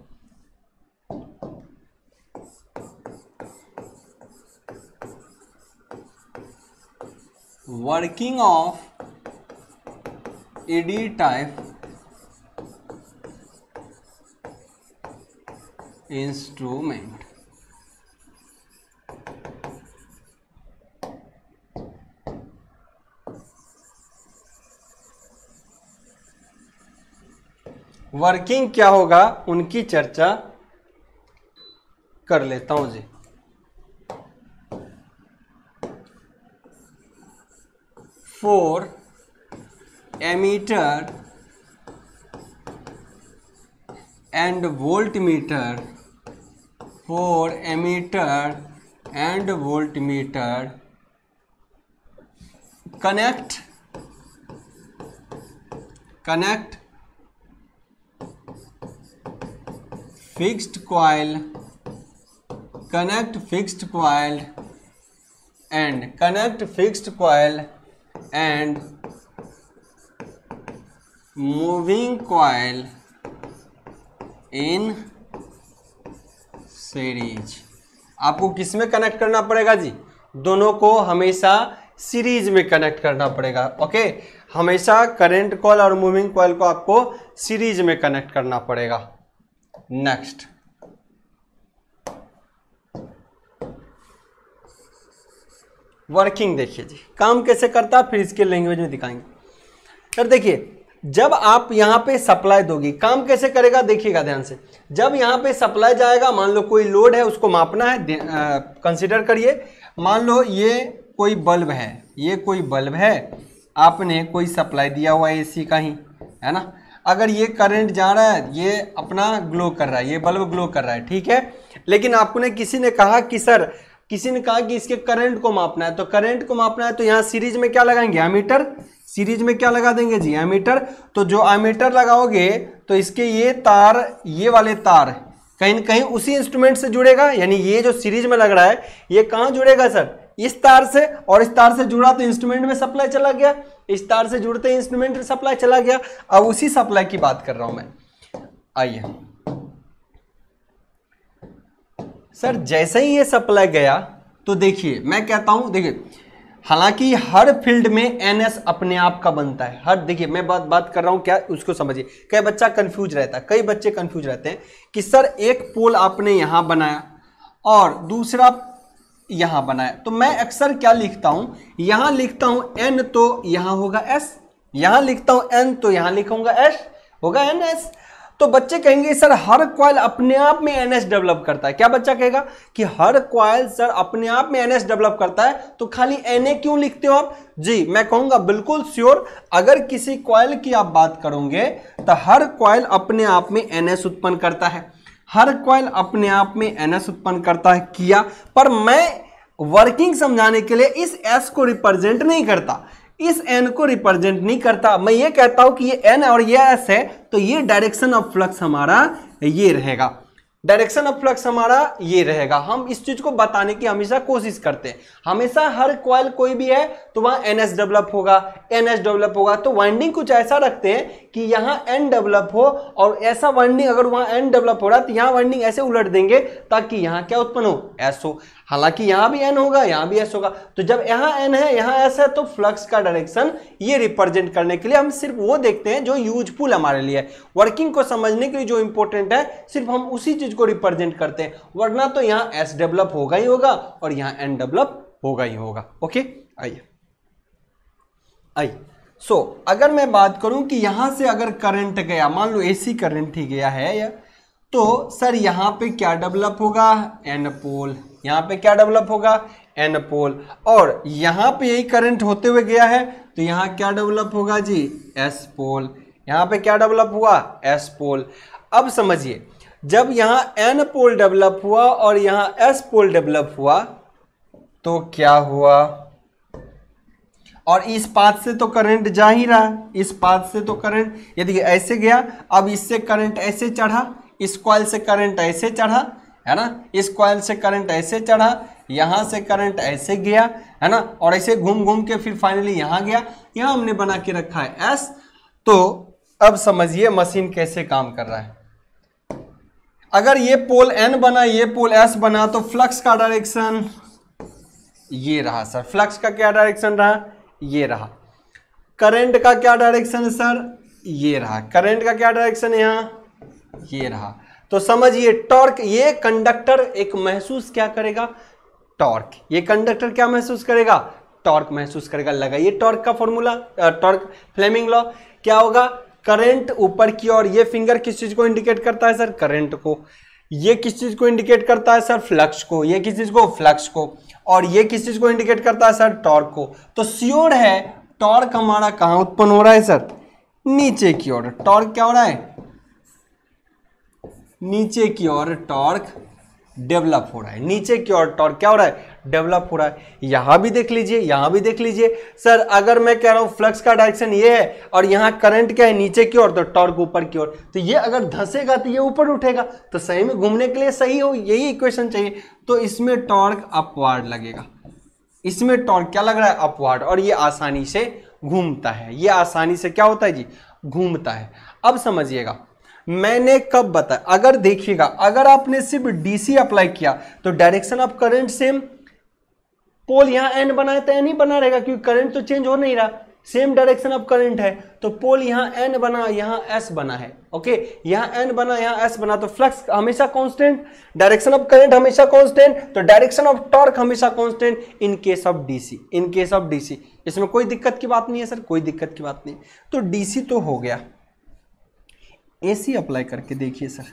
Working of ED type instrument. Working क्या होगा उनकी चर्चा कर लेता हूं जी। For ammeter and voltmeter, for ammeter and voltmeter connect connect fixed coil, connect fixed coil and connect fixed coil and moving coil in series। आपको किस में कनेक्ट करना पड़ेगा जी? दोनों को हमेशा सीरीज में कनेक्ट करना पड़ेगा। ओके, हमेशा करंट कॉइल और मूविंग कॉइल को आपको सीरीज में कनेक्ट करना पड़ेगा। नेक्स्ट, वर्किंग देखिए जी, काम कैसे करता है फिर इसके लैंग्वेज में दिखाएंगे। सर देखिए, जब आप यहां पे सप्लाई दोगी, काम कैसे करेगा देखिएगा ध्यान से। जब यहां पे सप्लाई जाएगा, मान लो कोई लोड है उसको मापना है, कंसीडर करिए। मान लो ये कोई बल्ब है, ये कोई बल्ब है, आपने कोई सप्लाई दिया हुआ है एसी का ही, है ना। अगर ये करंट जा रहा है, ये अपना ग्लो कर रहा है, ये बल्ब ग्लो कर रहा है, ठीक है। लेकिन आपने किसी ने कहा कि सर, किसी ने कहा कि इसके करंट को मापना है, तो करंट को मापना है तो यहाँ सीरीज में क्या लगाएंगे? एमीटर। सीरीज में क्या लगा देंगे जी? एमीटर। तो जो एमीटर लगाओगे तो इसके ये तार, ये वाले तार कहीं न कहीं उसी इंस्ट्रूमेंट से जुड़ेगा, यानी ये जो सीरीज में लग रहा है ये कहाँ जुड़ेगा सर? इस तार से, और इस तार से जुड़ा तो इंस्ट्रूमेंट में सप्लाई चला गया, इस तार से जुड़ते इंस्ट्रूमेंट में सप्लाई चला गया। अब उसी सप्लाई की बात कर रहा हूं मैं। आइए सर, जैसे ही ये सप्लाई गया तो देखिए, मैं कहता हूं, देखिए हालांकि हर फील्ड में एनएस अपने आप का बनता है। हर, देखिए मैं बात बात कर रहा हूं क्या, उसको समझिए। कई बच्चा कंफ्यूज रहता है, कई बच्चे कंफ्यूज रहते हैं कि सर एक पोल आपने यहां बनाया और दूसरा यहां बनाया, तो मैं अक्सर क्या लिखता हूं, यहां लिखता हूं एन तो यहां होगा एस, यहां लिखता हूं एन तो यहां लिखूंगा एस, होगा एन एस। तो बच्चे कहेंगे सर हर कॉइल अपने आप में एनएस डेवलप करता है। क्या बच्चा कहेगा कि हर कॉइल सर अपने आप में एनएस डेवलप करता है, तो खाली एनए क्यों लिखते हो आप? जी मैं कहूंगा बिल्कुल श्योर, अगर किसी कॉइल की आप बात करोगे तो हर कॉइल अपने आप में एनएस उत्पन्न करता है, हर कॉइल अपने आप में एनएस उत्पन्न करता है किया। पर मैं वर्किंग समझाने के लिए इस एस को रिप्रेजेंट नहीं करता, इस एन को रिप्रेजेंट नहीं करता। मैं ये कहता हूं कि ये एन और ये एस है, तो ये डायरेक्शन ऑफ फ्लक्स हमारा ये रहेगा, डायरेक्शन ऑफ फ्लक्स हमारा ये रहेगा। हम इस चीज को बताने की हमेशा कोशिश करते हैं। हमेशा हर कॉइल कोई भी है तो वहां एनएस डेवलप होगा, एनएस डेवलप होगा। तो वाइंडिंग कुछ ऐसा रखते हैं कि यहां एन डेवलप हो, और ऐसा वाइंडिंग अगर वहां एन डेवलप हो रहा है तो यहां वाइंडिंग ऐसे उलट देंगे ताकि यहां क्या उत्पन्न हो? एस हो। हालांकि यहां भी एन होगा, यहां भी एस होगा। तो जब यहां एन है, यहां एस है, तो फ्लक्स का डायरेक्शन ये रिप्रेजेंट करने के लिए हम सिर्फ वो देखते हैं जो यूजफुल हमारे लिए, वर्किंग को समझने के लिए जो इंपॉर्टेंट है, सिर्फ हम उसी चीज को रिप्रेजेंट करते हैं। वरना तो यहां एस डेवलप होगा ही होगा और यहां एन डेवलप होगा ही होगा। ओके, आइए आइए सो so, अगर मैं बात करूं कि यहां से अगर करंट गया, मान लो एसी करंट ही गया है या, तो सर यहां पे क्या डेवलप होगा? N pole. यहां पे क्या डेवलप होगा? N pole. और यहां पे यही करंट होते हुए गया है तो यहां क्या डेवलप होगा जी? S pole. यहां पे क्या डेवलप हुआ? S pole. अब समझिए, जब यहां एन पोल डेवलप हुआ और यहां एस पोल डेवलप हुआ तो क्या हुआ? और इस पाथ से तो करंट जा ही रहा, इस पाथ से तो करंट यदि ऐसे गया, अब इससे करंट ऐसे चढ़ा, इस कॉइल से करंट ऐसे चढ़ा, है ना, इस कॉइल से करंट ऐसे चढ़ा, यहां से करंट ऐसे गया, है ना, और ऐसे घूम घूम के फिर फाइनली यहां गया। यहां हमने बना के रखा है एस। तो अब समझिए मशीन कैसे काम कर रहा है। अगर ये पोल एन बना, ये पोल एस बना, तो फ्लक्स का डायरेक्शन ये रहा सर। फ्लक्स का क्या डायरेक्शन रहा? ये रहा। करंट का क्या डायरेक्शन है सर? ये रहा। करंट का क्या डायरेक्शन है? यहां ये रहा। तो समझिए टॉर्क, ये कंडक्टर एक महसूस क्या करेगा, टॉर्क, ये कंडक्टर क्या महसूस करेगा, टॉर्क महसूस करेगा। लगाइए टॉर्क का फॉर्मूला, टॉर्क फ्लेमिंग लॉ, क्या होगा, करंट ऊपर की ओर, ये फिंगर किस चीज को इंडिकेट करता है सर, करंट को, ये किस चीज को इंडिकेट करता है सर, फ्लक्स को, ये किस चीज को, फ्लक्स को, और ये किस चीज को इंडिकेट करता है सर, टॉर्क को। तो श्योर है टॉर्क हमारा कहां उत्पन्न हो रहा है सर, नीचे की ओर। टॉर्क क्या हो रहा है, नीचे की ओर टॉर्क डेवलप हो रहा है, नीचे की ओर टॉर्क क्या हो रहा है, डेवलप हो रहा है। यहां भी देख लीजिए, यहां भी देख लीजिए सर, अगर मैं कह रहा हूं फ्लक्स का डायरेक्शन ये है और यहां करंट क्या है, नीचे की ओर, तो टॉर्क ऊपर की ओर, तो ये अगर धंसेगा तो ये ऊपर उठेगा, तो सही में घूमने के लिए सही हो, यही इक्वेशन चाहिए। तो इसमें टॉर्क अपवार्ड लगेगा, इसमें टॉर्क क्या लग रहा है, अपवार्ड, और ये आसानी से घूमता है, ये आसानी से क्या होता है जी, घूमता है। अब समझिएगा मैंने कब बताया, अगर देखिएगा अगर आपने सिर्फ डीसी अप्लाई किया तो direction of current same, pole यहां एन बनाए तो एन ही बना रहेगा क्योंकि करंट तो चेंज हो नहीं रहा, सेम डायरेक्शन ऑफ करंट है, तो पोल यहां एन बना, यहां एस बना है, ओके, यहां एन बना, यहां एस बना, तो फ्लक्स हमेशा कांस्टेंट, डायरेक्शन ऑफ करंट हमेशा कांस्टेंट, तो डायरेक्शन ऑफ टॉर्क हमेशा constant in case of DC, in case of DC. इसमें कोई दिक्कत की बात नहीं है सर, कोई दिक्कत की बात नहीं। तो डीसी तो हो गया, एसी अप्लाई करके देखिए सर,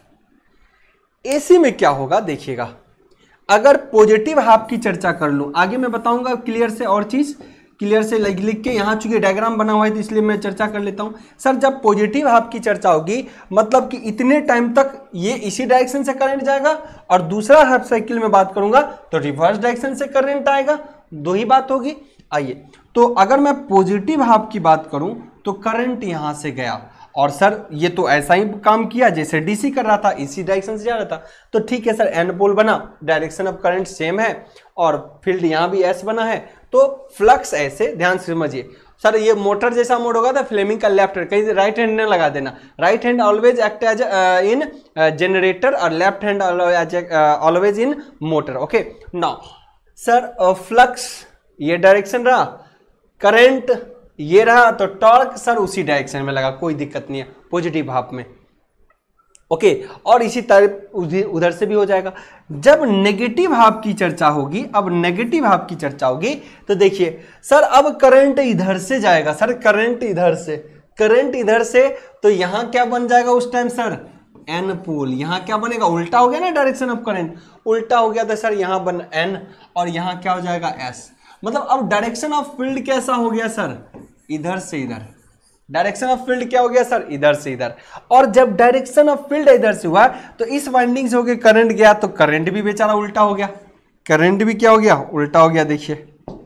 एसी में क्या होगा देखिएगा। अगर पॉजिटिव हाफ की चर्चा कर लूं, आगे मैं बताऊंगा क्लियर से, और चीज क्लियर से लिख लिख के, यहां चूंकि डायग्राम बना हुआ है तो इसलिए मैं चर्चा कर लेता हूं सर। जब पॉजिटिव हाफ की चर्चा होगी मतलब कि इतने टाइम तक ये इसी डायरेक्शन से करंट जाएगा, और दूसरा हाफ साइकिल में बात करूंगा तो रिवर्स डायरेक्शन से करंट आएगा, दो ही बात होगी। आइए, तो अगर मैं पॉजिटिव हाफ की बात करूं तो करंट यहां से गया, और सर ये तो ऐसा ही काम किया जैसे डीसी कर रहा था, इसी डायरेक्शन से जा रहा था, तो ठीक है सर, एन पोल बना, डायरेक्शन ऑफ करंट सेम है, और फील्ड यहां भी एस बना है, तो फ्लक्स ऐसे, ध्यान से समझिए सर, ये मोटर जैसा मोड होगा था फ्लेमिंग का लेफ्ट हैंड, कहीं राइट हैंड ने लगा देना, right hand always act as in generator और left hand always in motor, okay. Now sir flux ये डायरेक्शन रहा, करंट ये रहा, तो टॉर्क सर उसी डायरेक्शन में लगा, कोई दिक्कत नहीं है पॉजिटिव हाफ में, ओके। और इसी तरह उधर से भी हो जाएगा। जब नेगेटिव हाफ की चर्चा होगी, अब नेगेटिव हाफ की चर्चा होगी तो देखिए सर, अब करंट इधर से जाएगा, सर करंट इधर से, करंट इधर से, तो यहां क्या बन जाएगा उस टाइम सर, एन पोल, यहां क्या बनेगा, उल्टा हो गया ना डायरेक्शन ऑफ करंट, उल्टा हो गया तो सर यहां बन एन, और यहां क्या हो जाएगा एस, मतलब अब डायरेक्शन ऑफ फील्ड कैसा हो गया सर, इधर से इधर, डायरेक्शन ऑफ फील्ड क्या हो गया सर, इधर से इधर। और जब डायरेक्शन ऑफ फील्ड इधर से हुआ तो इस वाइंडिंग से होकर करंट गया, तो करंट भी बेचारा उल्टा हो गया, करंट भी क्या हो गया, उल्टा हो गया। देखिए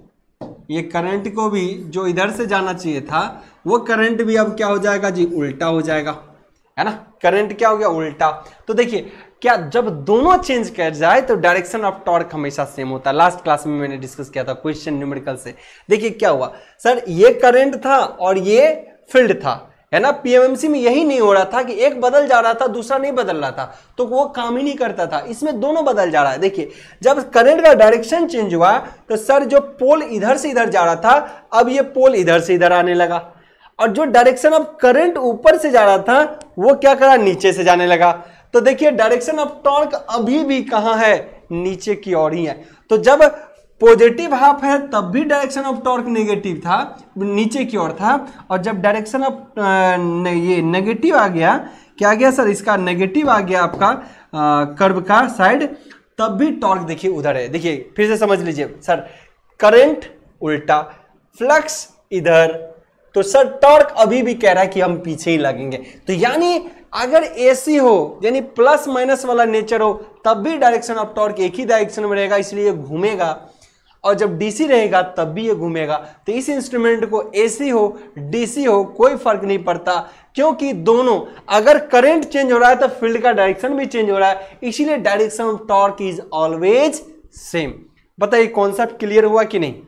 ये करंट को भी जो इधर से जाना चाहिए था वो करंट भी अब क्या हो जाएगा जी, उल्टा हो जाएगा, है ना, करंट क्या हो गया, उल्टा। तो देखिए क्या, जब दोनों चेंज कर जाए तो डायरेक्शन ऑफ टॉर्क हमेशा सेम होता है। लास्ट क्लास में मैंने डिस्कस किया था क्वेश्चन न्यूमेरिकल से। देखिए क्या हुआ सर, ये करंट था और ये फील्ड था, है ना, पीएमएमसी में यही नहीं हो रहा था कि एक बदल जा रहा था दूसरा नहीं बदल रहा था, तो वो काम ही नहीं करता था, इसमें दोनों बदल जा रहा है। देखिए जब करंट का डायरेक्शन चेंज हुआ तो सर जो पोल इधर से इधर जा रहा था, अब ये पोल इधर से इधर आने लगा, और जो डायरेक्शन ऑफ करंट ऊपर से जा रहा था वो क्या करा, नीचे से जाने लगा। तो देखिए डायरेक्शन ऑफ टॉर्क अभी भी कहां है, नीचे की ओर ही है। तो जब पॉजिटिव हाफ है तब भी डायरेक्शन ऑफ टॉर्क नेगेटिव था, नीचे की ओर था, और जब डायरेक्शन ऑफ ये नेगेटिव आ गया, क्या आ गया सर, इसका नेगेटिव आ गया आपका कर्व का साइड, तब भी टॉर्क देखिए उधर है। देखिए फिर से समझ लीजिए सर, करंट उल्टा, फ्लक्स इधर, तो सर टॉर्क अभी भी कह रहा है कि हम पीछे ही लगेंगे। तो यानी अगर एसी हो, यानी प्लस माइनस वाला नेचर हो, तब भी डायरेक्शन ऑफ टॉर्क एक ही डायरेक्शन में रहेगा, इसलिए घूमेगा, और जब डीसी रहेगा तब भी ये घूमेगा। तो इस इंस्ट्रूमेंट को एसी हो डीसी हो कोई फर्क नहीं पड़ता, क्योंकि दोनों, अगर करंट चेंज हो रहा है तो फील्ड का डायरेक्शन भी चेंज हो रहा है, इसीलिए direction of torque is always same. बताइए कॉन्सेप्ट क्लियर हुआ कि नहीं,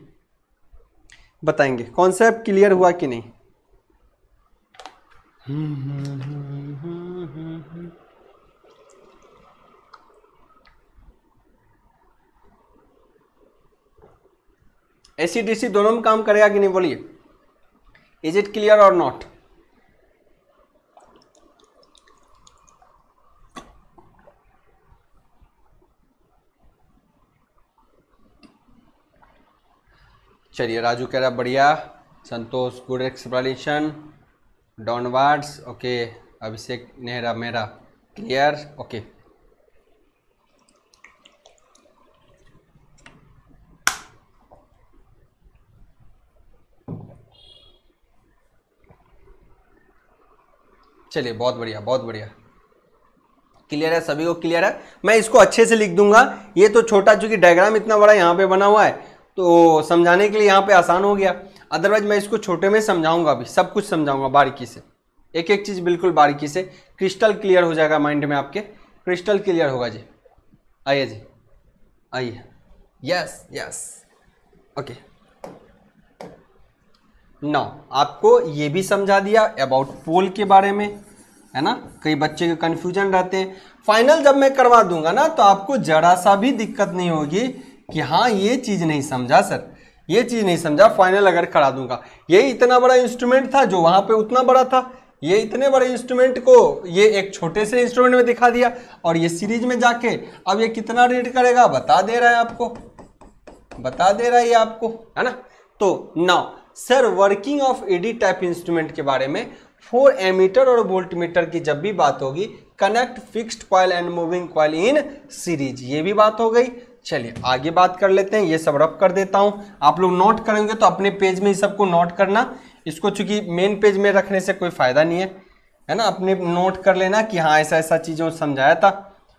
बताएंगे कॉन्सेप्ट क्लियर हुआ कि नहीं। एसी डीसी दोनों में काम करेगा कि नहीं, बोलिए, इज इट क्लियर और नॉट। चलिए राजू कह रहा बढ़िया, Santosh good explanation, downwards okay, Abhishek Nehra मेरा क्लियर ओके। चलिए बहुत बढ़िया बहुत बढ़िया, क्लियर है सभी को, क्लियर है। मैं इसको अच्छे से लिख दूंगा, ये तो छोटा, चूंकि डायग्राम इतना बड़ा यहाँ पे बना हुआ है तो समझाने के लिए यहाँ पे आसान हो गया, अदरवाइज मैं इसको छोटे में समझाऊंगा, अभी सब कुछ समझाऊंगा बारीकी से, एक एक चीज बिल्कुल बारीकी से, क्रिस्टल क्लियर हो जाएगा माइंड में आपके, क्रिस्टल क्लियर होगा जी। आइए जी आइए, यस यस ओके। नाउ आपको ये भी समझा दिया अबाउट पोल के बारे में, है ना, कई बच्चे के कंफ्यूजन रहते हैं। फाइनल जब मैं करवा दूंगा ना तो आपको जरा सा भी दिक्कत नहीं होगी कि हाँ ये चीज नहीं समझा सर, ये चीज नहीं समझा, फाइनल अगर करा दूंगा। ये इतना बड़ा इंस्ट्रूमेंट था जो वहां पे उतना बड़ा था, ये इतने बड़े इंस्ट्रूमेंट को ये एक छोटे से इंस्ट्रूमेंट में दिखा दिया, और ये सीरीज में जाके अब ये कितना रीड करेगा बता दे रहा है आपको, बता दे रहा है ये आपको, है ना। तो now sir working of ED type instrument के बारे में, फोर एमीटर और वोल्टमीटर की जब भी बात होगी, connect fixed coil and moving coil in series, ये भी बात हो गई। चलिए आगे बात कर लेते हैं, ये सब रब कर देता हूं, आप लोग नोट करेंगे तो अपने पेज में ही सबको नोट करना, इसको चूंकि मेन पेज में रखने से कोई फायदा नहीं है, है ना, अपने नोट कर लेना कि हाँ ऐसा ऐसा चीजों समझाया था।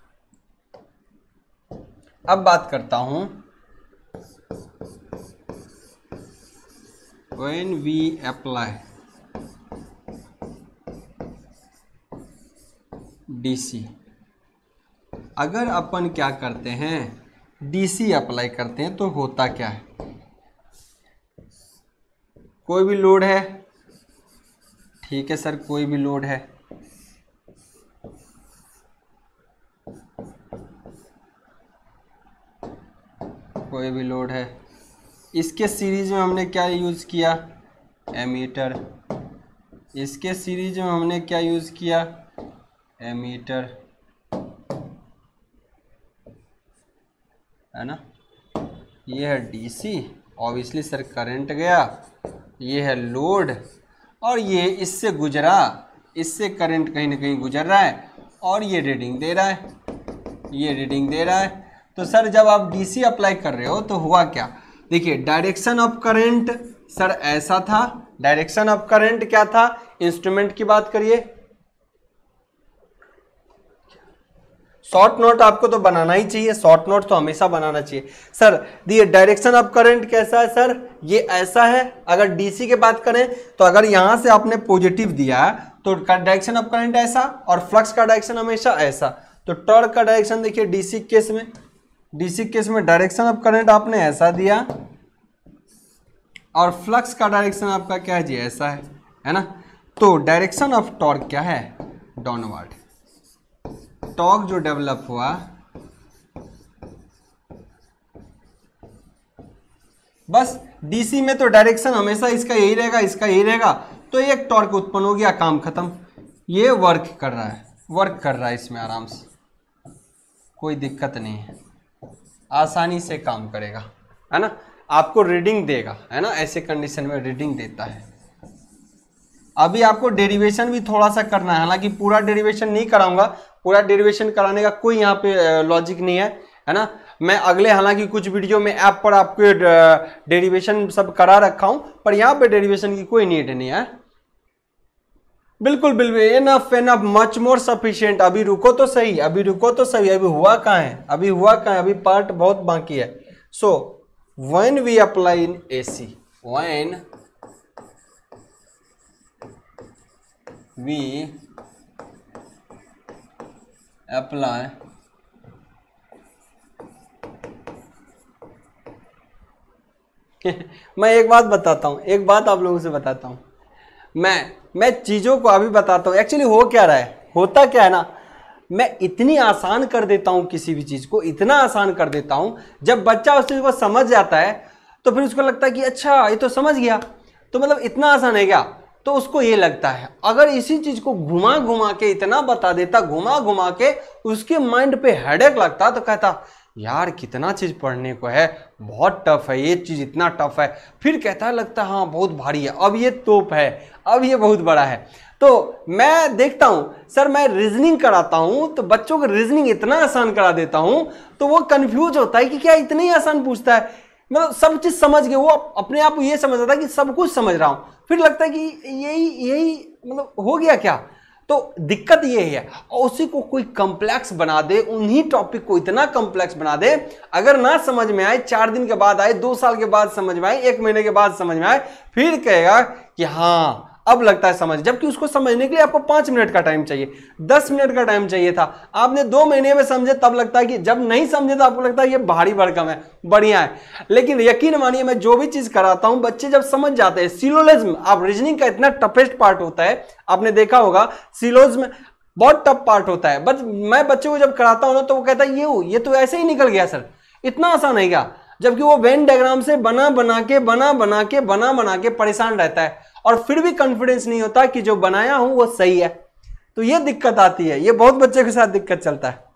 अब बात करता हूं when we apply डीसी, अगर अपन क्या करते हैं डीसी अप्लाई करते हैं तो होता क्या है, कोई भी लोड है, ठीक है सर कोई भी लोड है, कोई भी लोड है, इसके सीरीज में हमने क्या यूज़ किया एमीटर, इसके सीरीज में हमने क्या यूज़ किया एमीटर, है ना। ये है डीसी, ऑब्वियसली सर करंट गया, ये है लोड, और ये इससे गुजरा, इससे करंट कहीं ना कहीं गुजर रहा है, और ये रीडिंग दे रहा है, ये रीडिंग दे रहा है। तो सर जब आप डीसी अप्लाई कर रहे हो तो हुआ क्या, देखिए डायरेक्शन ऑफ करंट सर ऐसा था, डायरेक्शन ऑफ करंट क्या था, इंस्ट्रूमेंट की बात करिए, शॉर्ट नोट आपको तो बनाना ही चाहिए, शॉर्ट नोट तो हमेशा बनाना चाहिए। सर दिए डायरेक्शन ऑफ करंट कैसा है सर, ये ऐसा है, अगर डीसी की बात करें तो अगर यहां से आपने पॉजिटिव दिया तो डायरेक्शन ऑफ करंट ऐसा, और फ्लक्स का डायरेक्शन हमेशा ऐसा। तो टॉर्क का डायरेक्शन देखिए डीसी केस में, डीसी केस में डायरेक्शन ऑफ करंट आपने ऐसा दिया, और फ्लक्स का डायरेक्शन आपका क्या है जी ऐसा है, है ना। तो डायरेक्शन ऑफ टॉर्क क्या है डाउनवर्ड, टॉर्क जो डेवलप हुआ बस डीसी में तो डायरेक्शन हमेशा इसका यही रहेगा, इसका यही रहेगा, तो एक टॉर्क उत्पन्न हो गया, काम खत्म। ये वर्क कर रहा है, वर्क कर रहा है इसमें आराम से, कोई दिक्कत नहीं है, आसानी से काम करेगा, है ना, आपको रीडिंग देगा, है ना, ऐसे कंडीशन में रीडिंग देता है। अभी आपको डेरिवेशन भी थोड़ा सा करना है, हालांकि पूरा डेरिवेशन नहीं कराऊंगा, पूरा डेरिवेशन कराने का कोई यहाँ पे लॉजिक नहीं है, है ना। मैं अगले हालांकि कुछ वीडियो में ऐप पर आपको डेरिवेशन सब करा रखा हूं, पर यहाँ पे डेरिवेशन की कोई नीड नहीं है, बिल्कुल बिल्कुल enough enough much more sufficient. अभी रुको तो सही, अभी रुको तो सही, अभी हुआ कहाँ है, अभी हुआ कहाँ है, अभी पार्ट बहुत बाकी है। So when we apply in AC, when we apply मैं एक बात बताता हूं, एक बात आप लोगों से बताता हूं, मैं मैं चीजों को अभी बताता हूं। एक्चुअली हो क्या रहा है, होता क्या है ना, मैं इतनी आसान कर देता हूं किसी भी चीज को, इतना आसान कर देता हूं, जब बच्चा उस चीज को समझ जाता है तो फिर उसको लगता है कि अच्छा ये तो समझ गया, तो मतलब इतना आसान है क्या, तो उसको ये लगता है। अगर इसी चीज को घुमा घुमा के इतना बता देता, घुमा घुमा के उसके माइंड पे हेडेक लगता, तो कहता यार कितना चीज़ पढ़ने को है, बहुत टफ है ये चीज़, इतना टफ है। फिर कहता है लगता है हाँ बहुत भारी है, अब ये तोप है, अब ये बहुत बड़ा है। तो मैं देखता हूँ सर, मैं रीजनिंग कराता हूँ तो बच्चों को रीजनिंग इतना आसान करा देता हूँ तो वो कंफ्यूज होता है कि क्या इतनी आसान पूछता है, मतलब सब चीज़ समझ गए, वो अपने आप ये समझ रहा था कि सब कुछ समझ रहा हूँ, फिर लगता है कि यही यही मतलब हो गया क्या। तो दिक्कत ये है, और उसी को कोई कॉम्प्लेक्स बना दे, उन्हीं टॉपिक को इतना कॉम्प्लेक्स बना दे, अगर ना समझ में आए, चार दिन के बाद आए, दो साल के बाद समझ में आए, एक महीने के बाद समझ में आए, फिर कहेगा कि हाँ अब लगता है समझ, जबकि उसको समझने के लिए आपको पांच मिनट का टाइम चाहिए, दस मिनट का टाइम चाहिए था, आपने दो महीने में समझे, तब लगता है कि जब नहीं समझे तो आपको लगता है ये भारी भरकम है, बढ़िया है। लेकिन यकीन मानिए मैं जो भी चीज कराता हूं बच्चे जब समझ जाते हैं, सिलोजिज्म, आप रीजनिंग का इतना टफेस्ट पार्ट होता है, आपने देखा होगा सिलोजिज्म बहुत टफ पार्ट होता है, बट मैं बच्चे को जब कराता हूं ना तो वो कहता है ये ये तो ऐसे ही निकल गया सर, इतना आसान है क्या, जबकि वो वेन डायग्राम से बना बना के बना बना के बना बना के परेशान रहता है, और फिर भी कॉन्फिडेंस नहीं होता कि जो बनाया हूं वो सही है। तो ये दिक्कत आती है, ये बहुत बच्चे के साथ दिक्कत चलता है।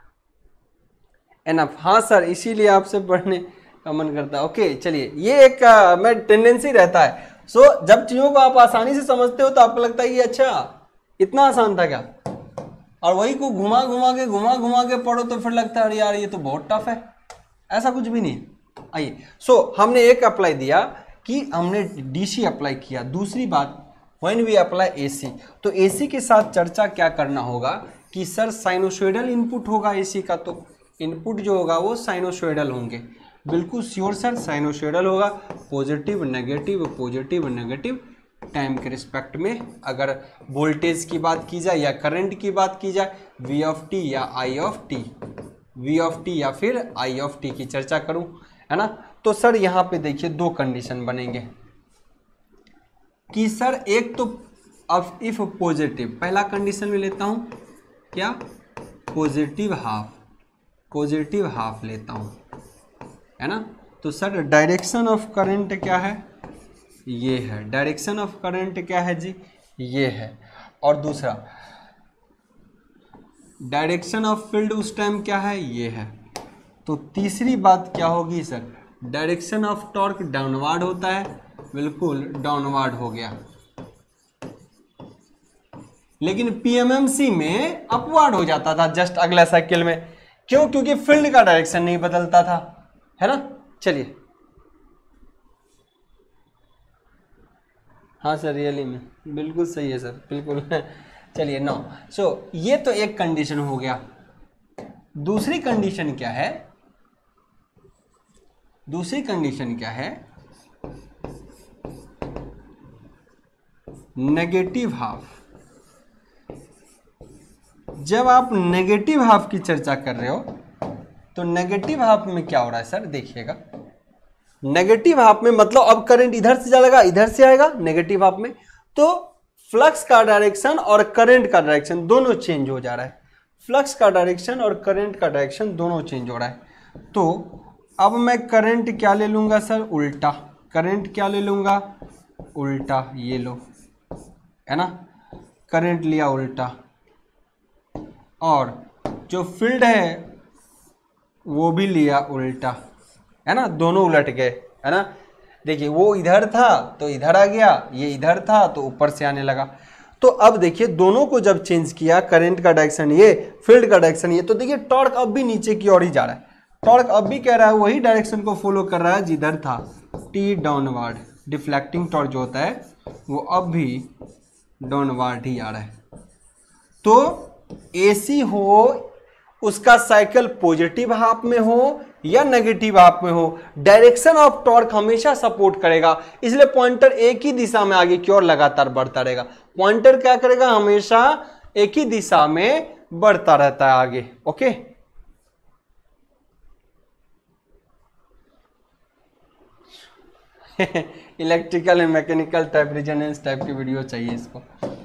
एनफ, हाँ सर इसीलिए आपसे पढ़ने का मन करता है। ओके चलिए, ये एक आ, मैं टेंडेंसी रहता है। सो so, जब चीजों को आप आसानी से समझते हो तो आपको लगता है ये अच्छा इतना आसान था क्या, और वही को घुमा घुमा के घुमा घुमा के पढ़ो तो फिर लगता है अरे यार ये तो बहुत टफ है। ऐसा कुछ भी नहीं। आइए, सो so, हमने एक अप्लाई दिया कि हमने डीसी अप्लाई किया। दूसरी बात, व्हेन वी अप्लाई एसी, तो एसी के साथ चर्चा क्या करना होगा कि सर साइनोसॉइडल इनपुट होगा एसी का, तो इनपुट जो होगा वो साइनोसॉइडल होंगे। बिल्कुल श्योर सर, साइनोसॉइडल होगा, positive negative positive negative time के रिस्पेक्ट में। अगर वोल्टेज की बात की जाए या करंट की बात की जाए, वी ऑफ टी या I of T, V of T या फिर आई ऑफ टी की चर्चा करूं, है ना। तो सर यहाँ पे देखिए दो कंडीशन बनेंगे कि सर एक तो अब इफ पॉजिटिव, पहला कंडीशन में लेता हूं क्या, पॉजिटिव हाफ, पॉजिटिव हाफ लेता हूं, है ना। तो सर डायरेक्शन ऑफ करंट क्या है, ये है, डायरेक्शन ऑफ करंट क्या है जी, ये है। और दूसरा डायरेक्शन ऑफ फील्ड उस टाइम क्या है, ये है। तो तीसरी बात क्या होगी sir, direction of torque downward होता है, बिल्कुल डाउनवर्ड हो गया, लेकिन पीएमएमसी में अपवर्ड हो जाता था जस्ट अगला साइकिल में। क्यों, क्योंकि फील्ड का डायरेक्शन नहीं बदलता था, है ना। चलिए, हाँ सर रियली में बिल्कुल सही है सर, बिल्कुल। चलिए नौ, सो so, ये तो एक कंडीशन हो गया। दूसरी कंडीशन क्या है, दूसरी कंडीशन क्या है, नेगेटिव हाफ। जब आप नेगेटिव हाफ की चर्चा कर रहे हो तो नेगेटिव हाफ में क्या हो रहा है सर, देखिएगा नेगेटिव हाफ में मतलब अब करंट इधर से जाएगा इधर से आएगा नेगेटिव हाफ में, तो फ्लक्स का डायरेक्शन और करंट का डायरेक्शन दोनों चेंज हो जा रहा है, फ्लक्स का डायरेक्शन और करंट का डायरेक्शन दोनों चेंज हो रहा है। तो अब मैं करंट क्या ले लूंगा सर, उल्टा, करंट क्या ले लूंगा, उल्टा, ये लो, है ना, करंट लिया उल्टा, और जो फील्ड है वो भी लिया उल्टा, है ना, दोनों उलट गए, है ना। देखिए वो इधर था तो इधर आ गया, ये इधर था तो ऊपर से आने लगा। तो अब देखिए दोनों को जब चेंज किया, करंट का डायरेक्शन ये, फील्ड का डायरेक्शन ये, तो देखिए टॉर्क अब भी नीचे की ओर ही जा रहा है, टॉर्क अब भी कह रहा है वही डायरेक्शन को फॉलो कर रहा है जिधर था, टी डाउनवर्ड, डिफ्लेक्टिंग टॉर्क जो होता है वो अब भी डाउनवर्ड ही आ रहा है। तो एसी हो उसका साइकिल पॉजिटिव हाफ में हो या नेगेटिव हाफ में हो, डायरेक्शन ऑफ टॉर्क हमेशा सपोर्ट करेगा, इसलिए पॉइंटर एक ही दिशा में आगे की ओर लगातार बढ़ता रहेगा। पॉइंटर क्या करेगा, हमेशा एक ही दिशा में बढ़ता रहता है आगे। Okay, electrical and mechanical type resonance type की वीडियो चाहिए इसको।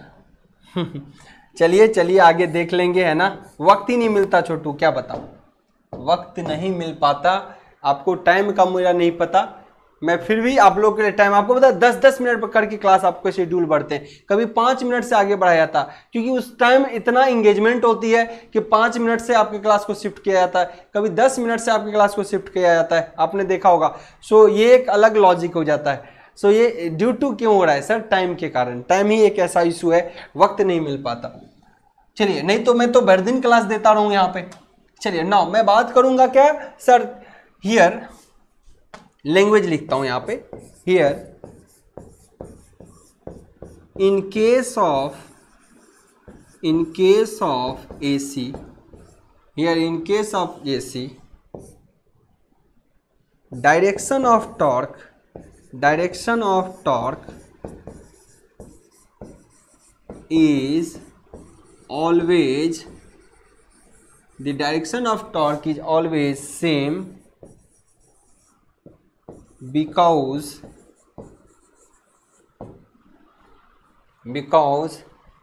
चलिए चलिए आगे देख लेंगे, है ना। वक्त ही नहीं मिलता छोटू, क्या बताऊं, वक्त नहीं मिल पाता, आपको टाइम का मुझे नहीं पता, मैं फिर भी आप लोग के लिए टाइम, आपको पता है दस दस मिनट पर करके क्लास आपको शेड्यूल बढ़ते हैं, कभी पाँच मिनट से आगे बढ़ाया जाता, क्योंकि उस टाइम इतना इंगेजमेंट होती है कि पाँच मिनट से आपके क्लास को शिफ्ट किया जाता है, कभी दस मिनट से आपके क्लास को शिफ्ट किया जाता है, आपने देखा होगा। सो ये एक अलग लॉजिक हो जाता है। सो ये ड्यू टू क्यों हो रहा है सर? टाइम के कारण। टाइम ही एक ऐसा इशू है, वक्त नहीं मिल पाता। चलिए, नहीं तो मैं तो भर दिन क्लास देता रहूँ यहाँ पे। चलिए नाउ मैं बात करूंगा क्या सर, हियर लैंग्वेज लिखता हूं यहां पे, here in case of in case of AC, here in case of AC direction of torque direction of torque is always the direction of torque is always same because because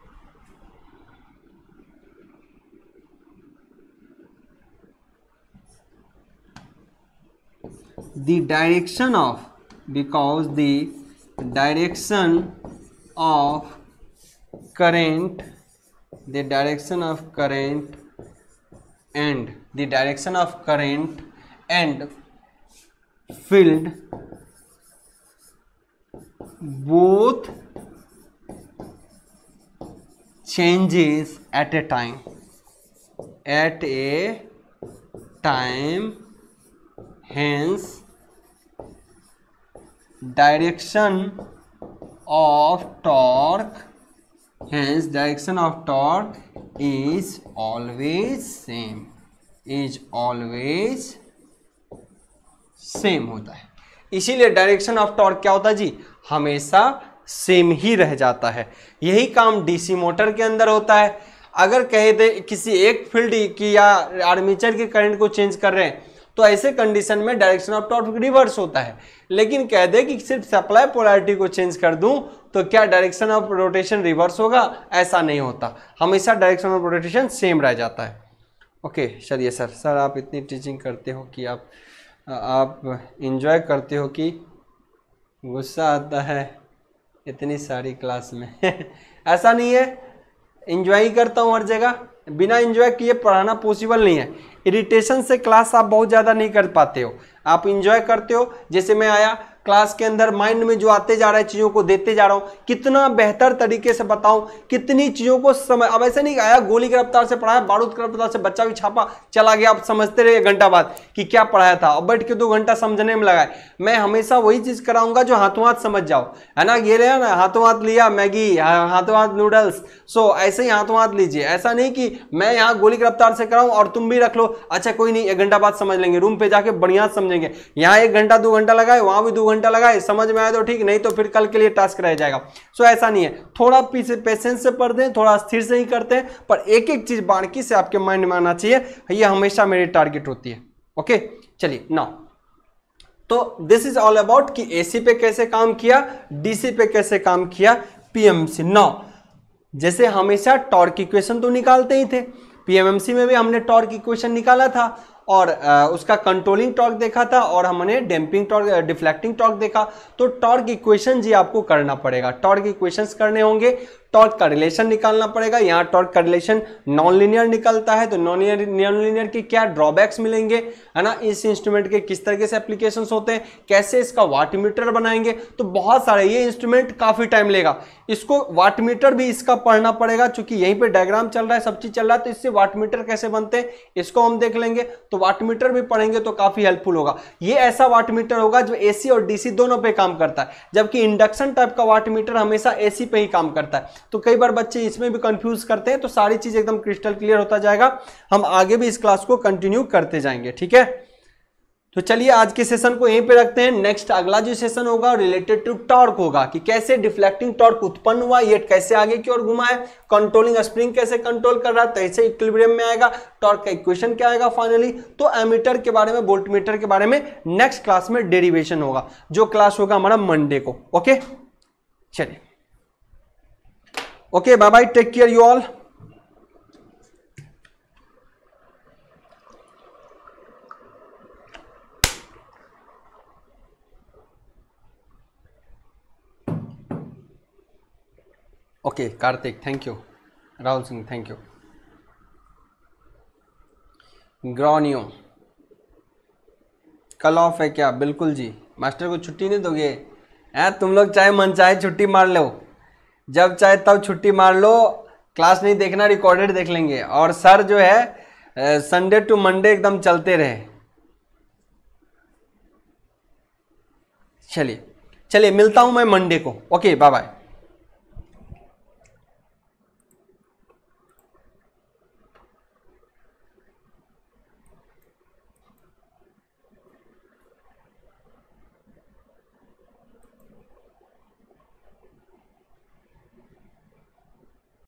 the direction of because the direction of current the direction of current and the direction of current and field both changes at a time at a time hence direction of torque hence direction of torque is always same is always same होता है। इसीलिए direction of torque क्या होता है जी? हमेशा same ही रह जाता है। यही काम डीसी मोटर के अंदर होता है। अगर कहे दे किसी एक फील्ड की या आर्मेचर के करंट को चेंज कर रहे हैं तो ऐसे कंडीशन में डायरेक्शन ऑफ टॉर्क रिवर्स होता है। लेकिन कह दे कि सिर्फ सप्लाई पोलैरिटी को चेंज कर दूं तो क्या डायरेक्शन ऑफ रोटेशन रिवर्स होगा? ऐसा नहीं होता, हमेशा डायरेक्शन ऑफ रोटेशन सेम रह जाता है। ओके चलिए सर, सर आप इतनी टीचिंग करते हो कि आप आप इंजॉय करते हो कि गुस्सा आता है इतनी सारी क्लास में ऐसा नहीं है, इंजॉय ही करता हूँ हर जगह। बिना इंजॉय किए पढ़ाना पॉसिबल नहीं है। इरिटेशन से क्लास आप बहुत ज़्यादा नहीं कर पाते हो, आप इंजॉय करते हो। जैसे मैं आया क्लास के अंदर, माइंड में जो आते जा रहा है चीज़ों को देते जा रहा हूँ, कितना बेहतर तरीके से बताऊं, कितनी चीज़ों को समझ। अब ऐसे नहीं आया गोली की रफ्तार से पढ़ाया, बारूद की रफ्तार से बच्चा भी छापा चला गया, आप समझते रहे एक घंटा बाद कि क्या पढ़ाया था, अब बैठ के दो घंटा समझने में लगाए। मैं हमेशा वही चीज़ कराऊंगा जो हाथों हाथ समझ जाओ, है ना। ये रहा ना, हाथों हाथ लिया मैगी, हाथों हाथ नूडल्स, सो ऐसे ही हाथों हाथ लीजिए। ऐसा नहीं कि मैं यहाँ गोली की रफ्तार से कराऊं और तुम भी रख लो, अच्छा कोई नहीं एक घंटा बाद समझ लेंगे, रूम पे जाके बढ़िया समझेंगे। यहाँ एक घंटा दो घंटा लगाए, वहां भी दो घंटा लगाए, समझ में आए तो ठीक, नहीं तो फिर कल के लिए टास्क रह जाएगा। सो ऐसा नहीं है, थोड़ा पेशेंस से पढ़ते हैं, थोड़ा स्थिर से ही करते हैं, पर एक एक चीज बारीकी से आपके माइंड में आना चाहिए। ये हमेशा मेरी टारगेट होती है। ओके चलिए नाउ, तो दिस इज ऑल अबाउट कि एसी पे कैसे काम किया, डीसी पे कैसे काम किया, पीएमसी। नाउ जैसे हमेशा टॉर्क इक्वेशन तो निकालते ही थे, पीएमएमसी में भी हमने टॉर्क इक्वेशन निकाला था और आ, उसका कंट्रोलिंग टॉर्क देखा था और हमने डैम्पिंग टॉर्क, डिफ्लेक्टिंग टॉर्क देखा। तो टॉर्क इक्वेशन जी आपको करना पड़ेगा, टॉर्क इक्वेशंस करने होंगे, टॉर्क का रिलेशन निकालना पड़ेगा। यहाँ टॉर्क का रिलेशन नॉन लीनियर निकलता है, तो नॉन नॉन लीनियर के क्या ड्रॉबैक्स मिलेंगे, है ना, इस इंस्ट्रूमेंट के किस तरीके से एप्लीकेशंस होते हैं, कैसे इसका वाट मीटर बनाएंगे, तो बहुत सारे, ये इंस्ट्रूमेंट काफी टाइम लेगा। इसको वाट मीटर भी इसका पढ़ना पड़ेगा, क्योंकि यहीं पे डायग्राम चल रहा है, सब चीज चल रहा है, तो इससे वाट मीटर कैसे बनते हैं इसको हम देख लेंगे। तो वाट मीटर भी पढ़ेंगे तो काफी हेल्पफुल होगा। ये ऐसा वाट मीटर होगा जो एसी और डीसी दोनों पे काम करता है, जबकि इंडक्शन टाइप का वाट मीटर हमेशा एसी पे ही काम करता है। तो कई बार बच्चे इसमें भी कंफ्यूज करते हैं, तो सारी चीज एकदम क्रिस्टल क्लियर होता जाएगा। हम आगे भी इस क्लास को कंटिन्यू करते जाएंगे, ठीक है। तो चलिए आज के सेशन को यहीं पे रखते हैं। नेक्स्ट अगला जो सेशन होगा रिलेटेड टू टॉर्क होगा, कि कैसे डिफ्लेक्टिंग टॉर्क उत्पन्न हुआ, ये कैसे आगे की ओर घुमा है, कंट्रोलिंग स्प्रिंग कैसे कंट्रोल कर रहा है, कैसे इक्विलिब्रियम में आएगा, टॉर्क का इक्वेशन क्या आएगा फाइनली। तो एमीटर के बारे में, वोल्टमीटर के बारे में नेक्स्ट क्लास में डेरिवेशन होगा, जो क्लास होगा हमारा मंडे को। ओके चलिए, okay bye bye, take care you all. Okay Kartik thank you, Rahul Singh thank you. ग्रॉनियो कल ऑफ है क्या? बिल्कुल जी। मास्टर को छुट्टी नहीं दोगे? हैं तुम लोग चाहे मन चाहे छुट्टी मार लो, जब चाहे तब छुट्टी मार लो, क्लास नहीं देखना रिकॉर्डेड देख लेंगे। और सर जो है संडे टू मंडे एकदम चलते रहे। चलिए चलिए मिलता हूं मैं मंडे को। Okay bye bye.